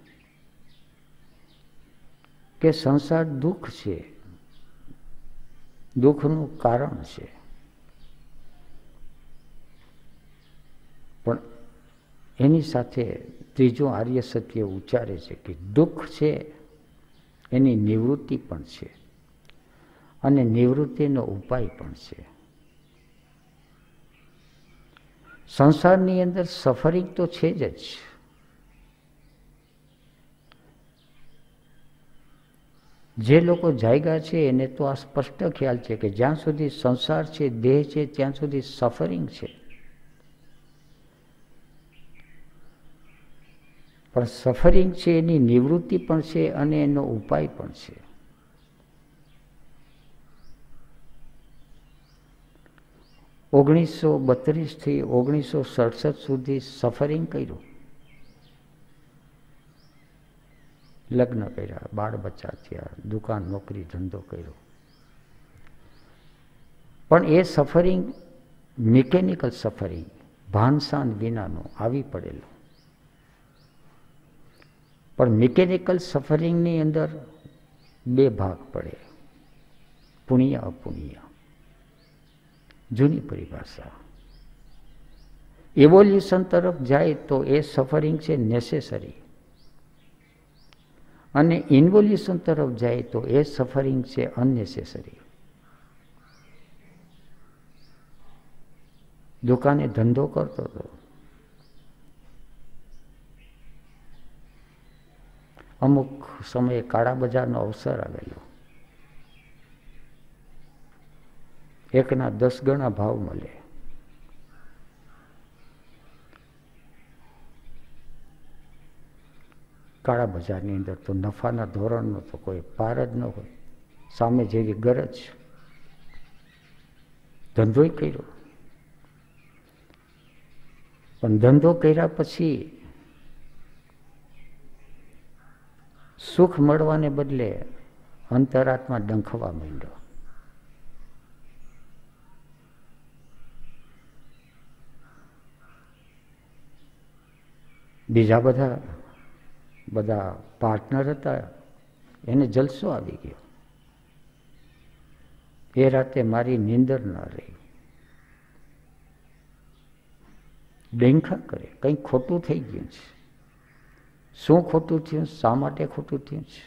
કે સંસાર દુઃખ છે, દુઃખનું કારણ છે. પણ એની સાથે ત્રીજું આર્ય સત્ય ઉચ્ચારે છે કે દુઃખ છે એની નિવૃત્તિ પણ છે, અને નિવૃત્તિનો ઉપાય પણ છે. સંસારની અંદર સફરિંગ તો છે જ. જે લોકો જાગ્યા છે એને તો આ સ્પષ્ટ ખ્યાલ છે કે જ્યાં સુધી સંસાર છે, દેહ છે, ત્યાં સુધી સફરિંગ છે. પણ સફરિંગ છે એની નિવૃત્તિ પણ છે અને એનો ઉપાય પણ છે. ઓગણીસો 32થી 1967 સુધી સફરિંગ કર્યું, લગ્ન કર્યા, બાળ બચ્ચા થયા, દુકાન નોકરી ધંધો કર્યો. પણ એ સફરિંગ મિકેનિકલ સફરિંગ, ભાનસાન વિનાનું આવી પડેલું. પણ મિકેનિકલ સફરિંગની અંદર બે ભાગ પડે, પુણ્ય અપુણ્ય. જૂની પરિભાષા. ઇવોલ્યુશન તરફ જાય તો એ સફરિંગ છે નેસેસરી, અને ઇન્વોલ્યુશન તરફ જાય તો એ સફરિંગ છે અનનેસેસરી. દુકાને ધંધો કરતો હતો, અમુક સમયે કાળા બજારનો અવસર આવેલો, એકના 10 ગણા ભાવ મળે. કાળા બજારની અંદર તો નફાના ધોરણનો તો કોઈ પાર જ ન હોય, સામે જેવી ગરજ. ધંધોય કર્યો, પણ ધંધો કર્યા પછી સુખ મળવાને બદલે અંતરાત્મા ડંખવા માંડ્યો. બીજા બધા પાર્ટનર હતા, એને જલસો આવી ગયો. એ રાતે મારી નીંદર ન રહી. ડેંખા કરે, કંઈક ખોટું થઈ ગયું છે. શું ખોટું થયું, શા માટે ખોટું થયું છે?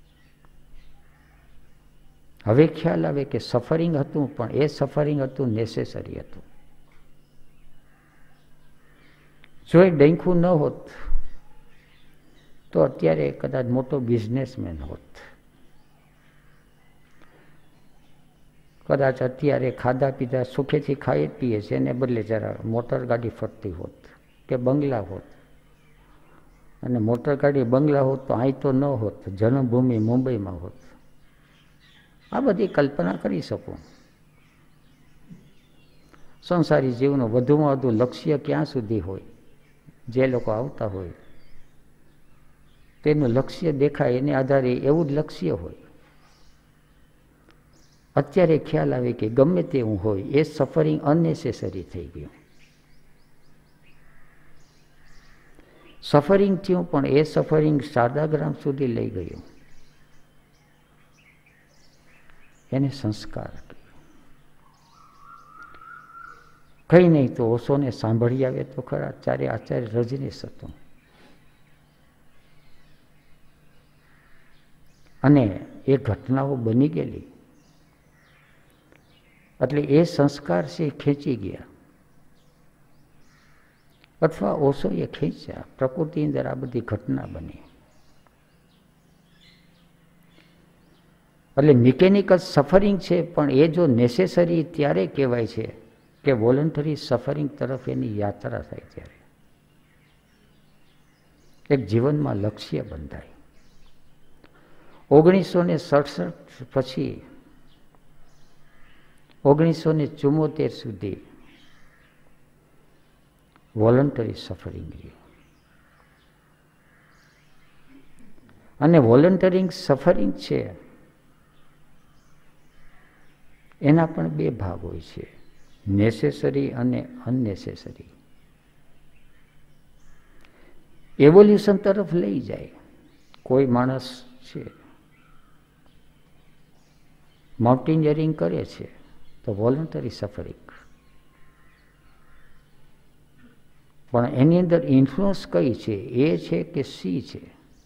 હવે ખ્યાલ આવે કે સફરિંગ હતું, પણ એ સફરિંગ હતું નેસેસરી હતું. જો એ ડેંખું ન હોત તો અત્યારે કદાચ મોટો બિઝનેસમેન હોત. કદાચ અત્યારે ખાધા પીધા સુખેથી ખાઈ પીએ છે, એને બદલે જરા મોટર ગાડી ફરતી હોત કે બંગલા હોત. અને મોટર ગાડી બંગલા હોત તો અહીં તો ન હોત, જન્મભૂમિ મુંબઈમાં હોત. આ બધી કલ્પના કરી શકું. સંસારી જીવનું વધુમાં વધુ લક્ષ્ય ક્યાં સુધી હોય, જે લોકો આવતા હોય તેનું લક્ષ્ય દેખાય એને આધારે એવું જ લક્ષ્ય હોય. અત્યારે ખ્યાલ આવે કે ગમે તેવું હોય એ સફરિંગ અનનેસેસરી થઈ ગયું. સફરિંગ થયું, પણ એ સફરિંગ શારદાગ્રામ સુધી લઈ ગયું. એને સંસ્કાર કઈ નહીં તો ઓશોને સાંભળી આવે તો ખરા. આચાર્ય રજનીશ હતું, અને એ ઘટનાઓ બની ગયેલી એટલે એ સંસ્કાર છે ખેંચી ગયા, અથવા ઓશોએ ખેંચ્યા. પ્રકૃતિ અંદર આ બધી ઘટના બની. એટલે મિકેનિકલ સફરિંગ છે, પણ એ જો નેસેસરી ત્યારે કહેવાય છે કે વોલન્ટરી સફરિંગ તરફ એની યાત્રા થાય ત્યારે એક જીવનમાં લક્ષ્ય બંધાય. 1967 પછી 1974 સુધી વોલન્ટરી સફરિંગ રહ્યું. અને વોલન્ટરિંગ સફરિંગ છે એના પણ બે ભાગ હોય છે, નેસેસરી અને અનનેસેસરી. એવોલ્યુશન તરફ લઈ જાય. કોઈ માણસ છે માઉન્ટેનિયરિંગ કરે છે તો વોલન્ટરી સફરિંગ, પણ એની અંદર ઇન્ફ્લુઅન્સ કઈ છે, એ છે કે સી છે?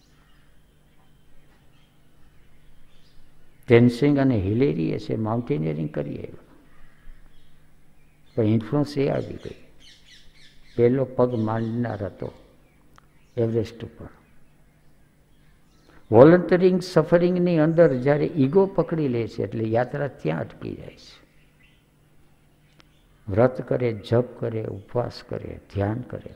ટેન્સિંગ અને હિલેરીએ છે માઉન્ટેનિયરિંગ કરીએ, પણ ઇન્ફ્લુઅન્સ એ આવી ગઈ. પહેલો પગ માંડનાર હતો એવરેસ્ટ ઉપર. વોલન્ટરિંગ સફરિંગની અંદર જ્યારે ઈગો પકડી લે છે એટલે યાત્રા ત્યાં અટકી જાય છે. વ્રત કરે, જપ કરે, ઉપવાસ કરે, ધ્યાન કરે,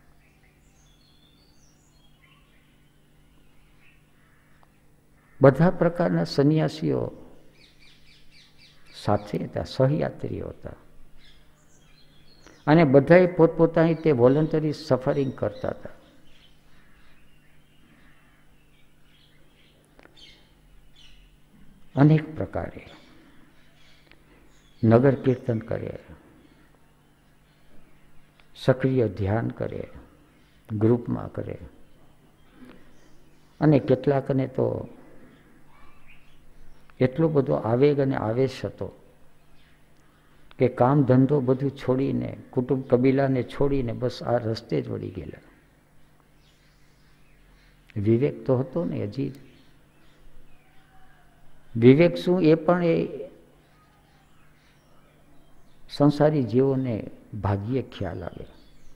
બધા પ્રકારના સંન્યાસીઓ સાથે હતા, સહયાત્રીઓ હતા, અને બધાએ પોતપોતાની તે વોલન્ટરી સફરિંગ કરતા હતા. અનેક પ્રકારે નગર કીર્તન કરે, સક્રિય ધ્યાન કરે, ગ્રુપમાં કરે, અને કેટલાકને તો એટલો બધો આવેગ અને આવેશ હતો કે કામ ધંધો બધું છોડીને, કુટુંબ કબીલાને છોડીને બસ આ રસ્તે જ વળી ગયેલા. વિવેક તો હતો ને હજી. વિવેક શું એ પણ એ સંસારી જીવોને ભાગ્યે ખ્યાલ આવે.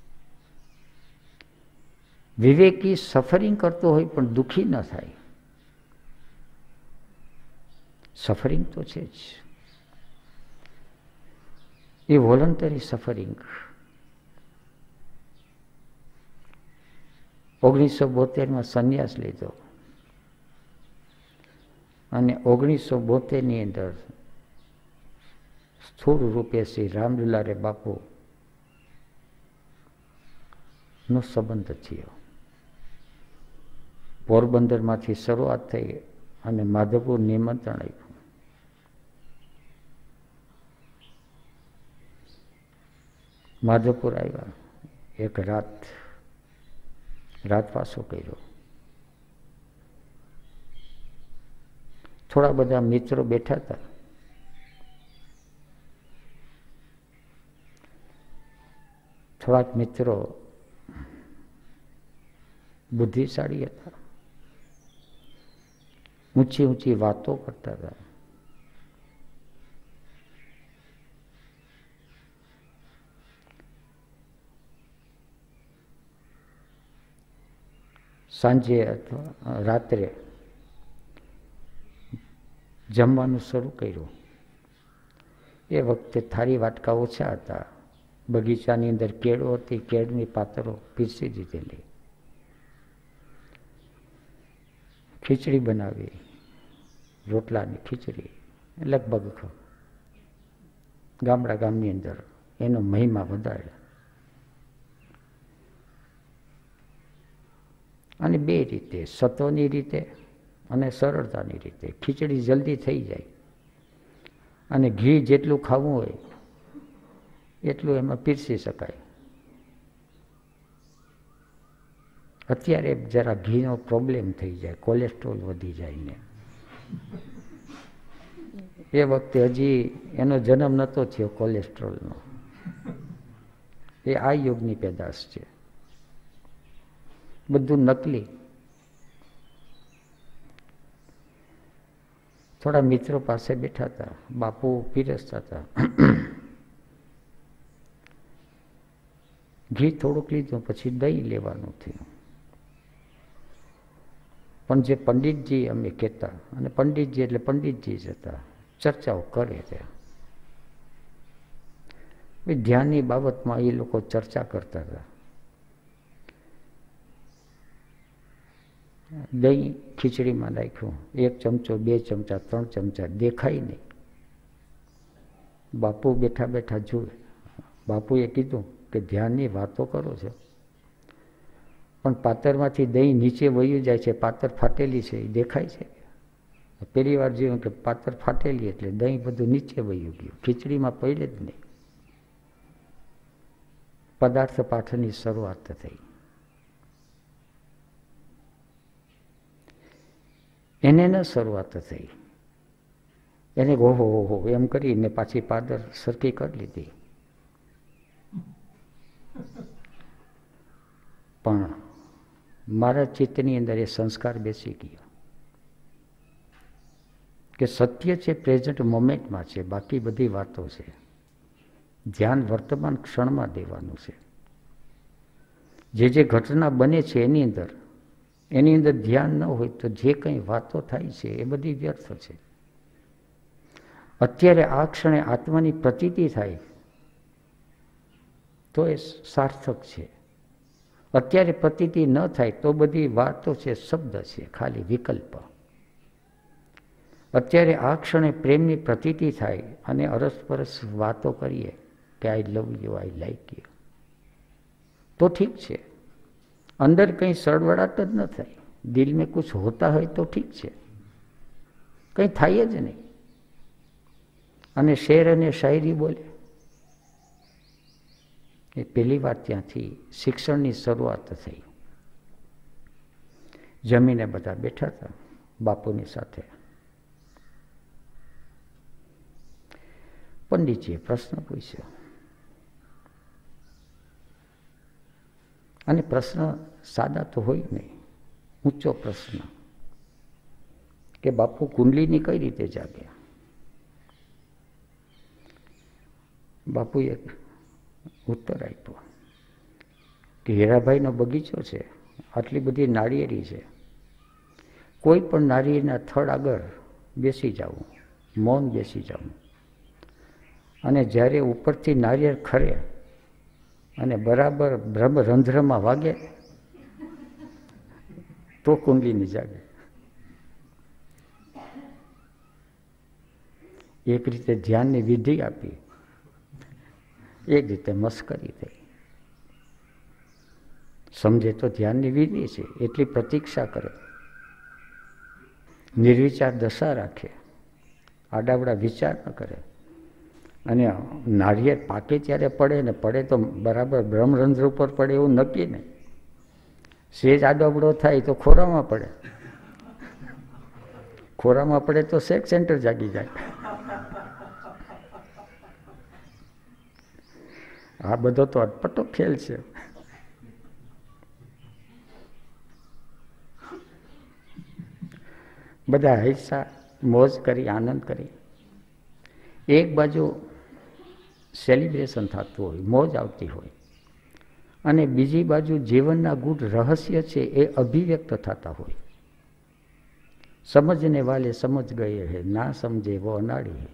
વિવેકી સફરિંગ કરતો હોય પણ દુઃખી ન થાય. સફરિંગ તો છે જ. એ વોલન્ટરી સફરિંગ 1972માં સંન્યાસ લીધો અને 1972ની અંદર સ્થૂળ રૂપે શ્રી રામદુલારે બાપુ નો સંબંધ થયો. પોરબંદરમાંથી શરૂઆત થઈ અને માધવપુર નિમંત્રણ આપ્યું. માધવપુર આવ્યા, એક રાતવાસો કર્યો. થોડા બધા મિત્રો બેઠા હતા. થોડાક મિત્રો બુદ્ધિશાળી હતા, ઊંચી ઊંચી વાતો કરતા હતા. સાંજે અથવા રાત્રે જમવાનું શરૂ કર્યું. એ વખતે થાળી વાટકા ઓછા હતા. બગીચાની અંદર કેળો હતી, કેળની પાતળો પીરસી દીધેલી. ખીચડી બનાવી, રોટલાની ખીચડી. લગભગ ગામની અંદર એનો મહિમા વધારે. અને બે રીતે, સત્વની રીતે અને સરળતાની રીતે. ખીચડી જલ્દી થઈ જાય અને ઘી જેટલું ખાવું હોય એટલું એમાં પીરસી શકાય. અત્યારે જરા ઘીનો પ્રોબ્લેમ થઈ જાય, કોલેસ્ટ્રોલ વધી જાય ને. એ વખતે હજી એનો જન્મ નહોતો થયો કોલેસ્ટ્રોલનો. એ આ યુગની પેદાશ છે. બધું નકલી. થોડા મિત્રો પાસે બેઠા હતા, બાપુ પીરસતા હતા. ઘી થોડુંક લીધું, પછી દહીં લેવાનું થયું. પણ જે પંડિતજી અમે કહેતા, અને પંડિતજી એટલે પંડિતજી જ હતા, ચર્ચાઓ કરે છે. ધ્યાનની બાબતમાં એ લોકો ચર્ચા કરતા હતા. દહીં ખીચડીમાં નાખ્યું, 1 ચમચો, 2 ચમચા, 3 ચમચા, દેખાય નહીં. બાપુ બેઠા બેઠા જુએ. બાપુએ કીધું કે ધ્યાનની વાતો કરો છો, પણ પાતરમાંથી દહીં નીચે વયું જાય છે, પાતર ફાટેલી છે, એ દેખાય છે. પહેલી વાર જોયું કે પાતર ફાટેલી એટલે દહીં બધું નીચે વયું ગયું, ખીચડીમાં પડે જ નહીં. પદાર્થ પાઠની શરૂઆત થઈ. એને ન શરૂઆત થઈ. એને ઓહો ઓહો એમ કરીને પાછી પાદર સરખી કરી લીધી. પણ મારા ચિત્તની અંદર એ સંસ્કાર બેસી ગયો કે સત્ય છે પ્રેઝન્ટ મોમેન્ટમાં છે, બાકી બધી વાતો છે. ધ્યાન વર્તમાન ક્ષણમાં દેવાનું છે. જે ઘટના બને છે એની અંદર એની અંદર ધ્યાન ન હોય તો જે કંઈ વાતો થાય છે એ બધી વ્યર્થ છે. અત્યારે આ ક્ષણે આત્માની પ્રતીતિ થાય તો એ સાર્થક છે. અત્યારે પ્રતીતિ ન થાય તો બધી વાતો છે, શબ્દ છે, ખાલી વિકલ્પ. અત્યારે આ ક્ષણે પ્રેમની પ્રતીતિ થાય અને અરસપરસ વાતો કરીએ કે I love you, I like you, તો ઠીક છે. અંદર કંઈ સળવળાટ જ ન થાય, દિલ મેં કુછ હોતા હોય તો ઠીક છે, કંઈ થાય જ નહીં. અને શેર અને શાયરી બોલે એ પહેલી વાર ત્યાંથી શિક્ષણની શરૂઆત થઈ. જમીને બધા બેઠા હતા બાપુની સાથે. પંડિતજીએ પ્રશ્ન પૂછ્યો અને પ્રશ્ન સાદા તો હોય નહીં, ઊંચો પ્રશ્ન કે બાપુ કુંડલીની કઈ રીતે જાગે? બાપુએ ઉત્તર આપ્યો કે હીરાભાઈનો બગીચો છે, આટલી બધી નાળિયેરી છે, કોઈ પણ નાળિયેરના થડ આગળ બેસી જાવું, મૌન બેસી જાવું, અને જ્યારે ઉપરથી નાળિયેર ખરે અને બરાબર બ્રહ્મરંધ્રમાં વાગે તો કુંડલીની જાગે. એક રીતે ધ્યાનની વિધિ આપી, એક રીતે મસ્કરી થઈ. સમજે તો ધ્યાનની વિધિ છે એટલી પ્રતીક્ષા કરે, નિર્વિચાર દશા રાખે, આડાવડા વિચાર ન કરે, અને નાળિયેર પાકે ત્યારે પડે ને પડે તો બરાબર બ્રહ્મરંધ્ર ઉપર પડે એવું નક્કી ને. સેજ આડાવડો થાય તો ખોરામાં પડે, ખોરામાં પડે તો સેક્સ સેન્ટર જાગી જાય. આ બધો તો અટપટો ખેલ છે. બધા હૈસા મોજ કરી, આનંદ કરી. એક બાજુ સેલિબ્રેશન થતું હોય, મોજ આવતી હોય, અને બીજી બાજુ જીવનના ગૂઢ રહસ્ય છે એ અભિવ્યક્ત થતા હોય. સમજને વાલે સમજ ગયે હે, ના સમજે વો અનાડી હે.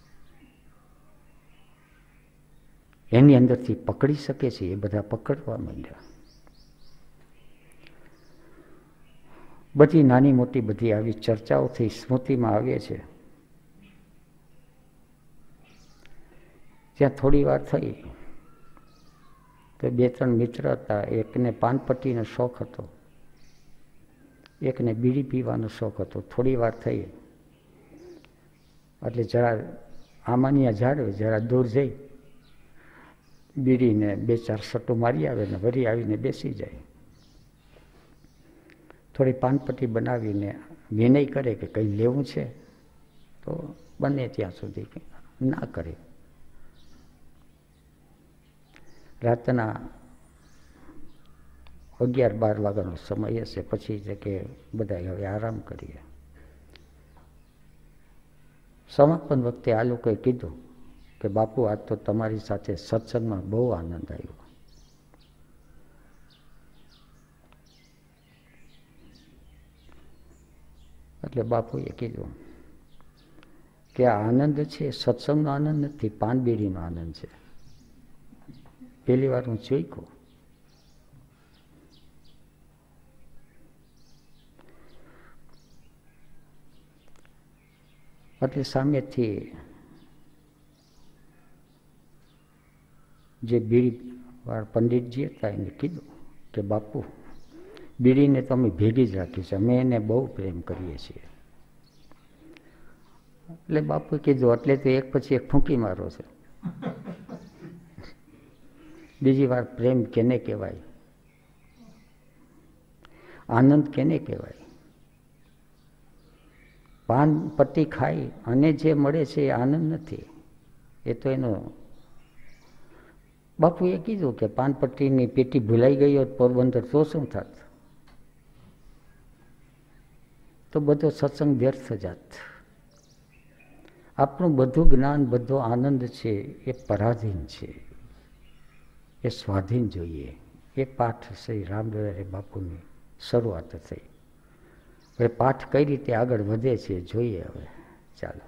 એની અંદરથી પકડી શકે છે એ બધા પકડવા માંડ્યા. બધી નાની મોટી બધી આવી ચર્ચાઓથી સ્મૃતિમાં આવે છે. ત્યાં થોડી વાર થઈ તો બે ત્રણ મિત્ર હતા, એકને પાનપટ્ટીનો શોખ હતો, એકને બીડી પીવાનો શોખ હતો. થોડી વાર થઈ એટલે જરા આમાનિયા જાળવે, જરા દૂર જઈ બીડીને બે ચાર સટ્ટો મારી આવે ને વળી આવીને બેસી જાય. થોડી પાનપટ્ટી બનાવીને વિનય કરે કે કંઈ લેવું છે તો બને ત્યાં સુધી ના કરે. રાતના 11-12 વાગ્યાનો સમય હશે. પછી છે કે બધા હવે આરામ કરીએ. સમાપન વખતે આ લોકોએ કીધું કે બાપુ આજ તો તમારી સાથે સત્સંગમાં બહુ આનંદ આવ્યો. એટલે બાપુએ કીધું કે આ આનંદ છે સત્સંગનો આનંદ નથી, પાનબીડીનો આનંદ છે. પહેલી વાર હું ચોખ્યો. એટલે સામેથી જે બીડી વાળા પંડિતજી હતા એને કીધું કે બાપુ બીડીને તો અમે ભેગી જ રાખી છે, અમે એને બહુ પ્રેમ કરીએ છીએ. એટલે બાપુએ કીધું એટલે તો એક પછી એક ફૂંકી મારો છે. બીજી વાર પ્રેમ કેને કહેવાય? આનંદ કેને કહેવાય? પાન પટ્ટી ખાઈ અને જે મળે છે એ આનંદ નથી, એ તો એનો. બાપુએ કીધું કે પાનપટ્ટીની પેટી ભૂલાઈ ગઈ હોત પોરબંદર તો શું થાત? તો બધો સત્સંગ વ્યર્થ જાત. આપણું બધું જ્ઞાન, બધો આનંદ છે એ પરાધીન છે, એ સ્વાધીન જોઈએ. એ પાઠ શ્રી રામદેવ બાપુની શરૂઆત થઈ. હવે પાઠ કઈ રીતે આગળ વધે છે જોઈએ હવે. ચાલો.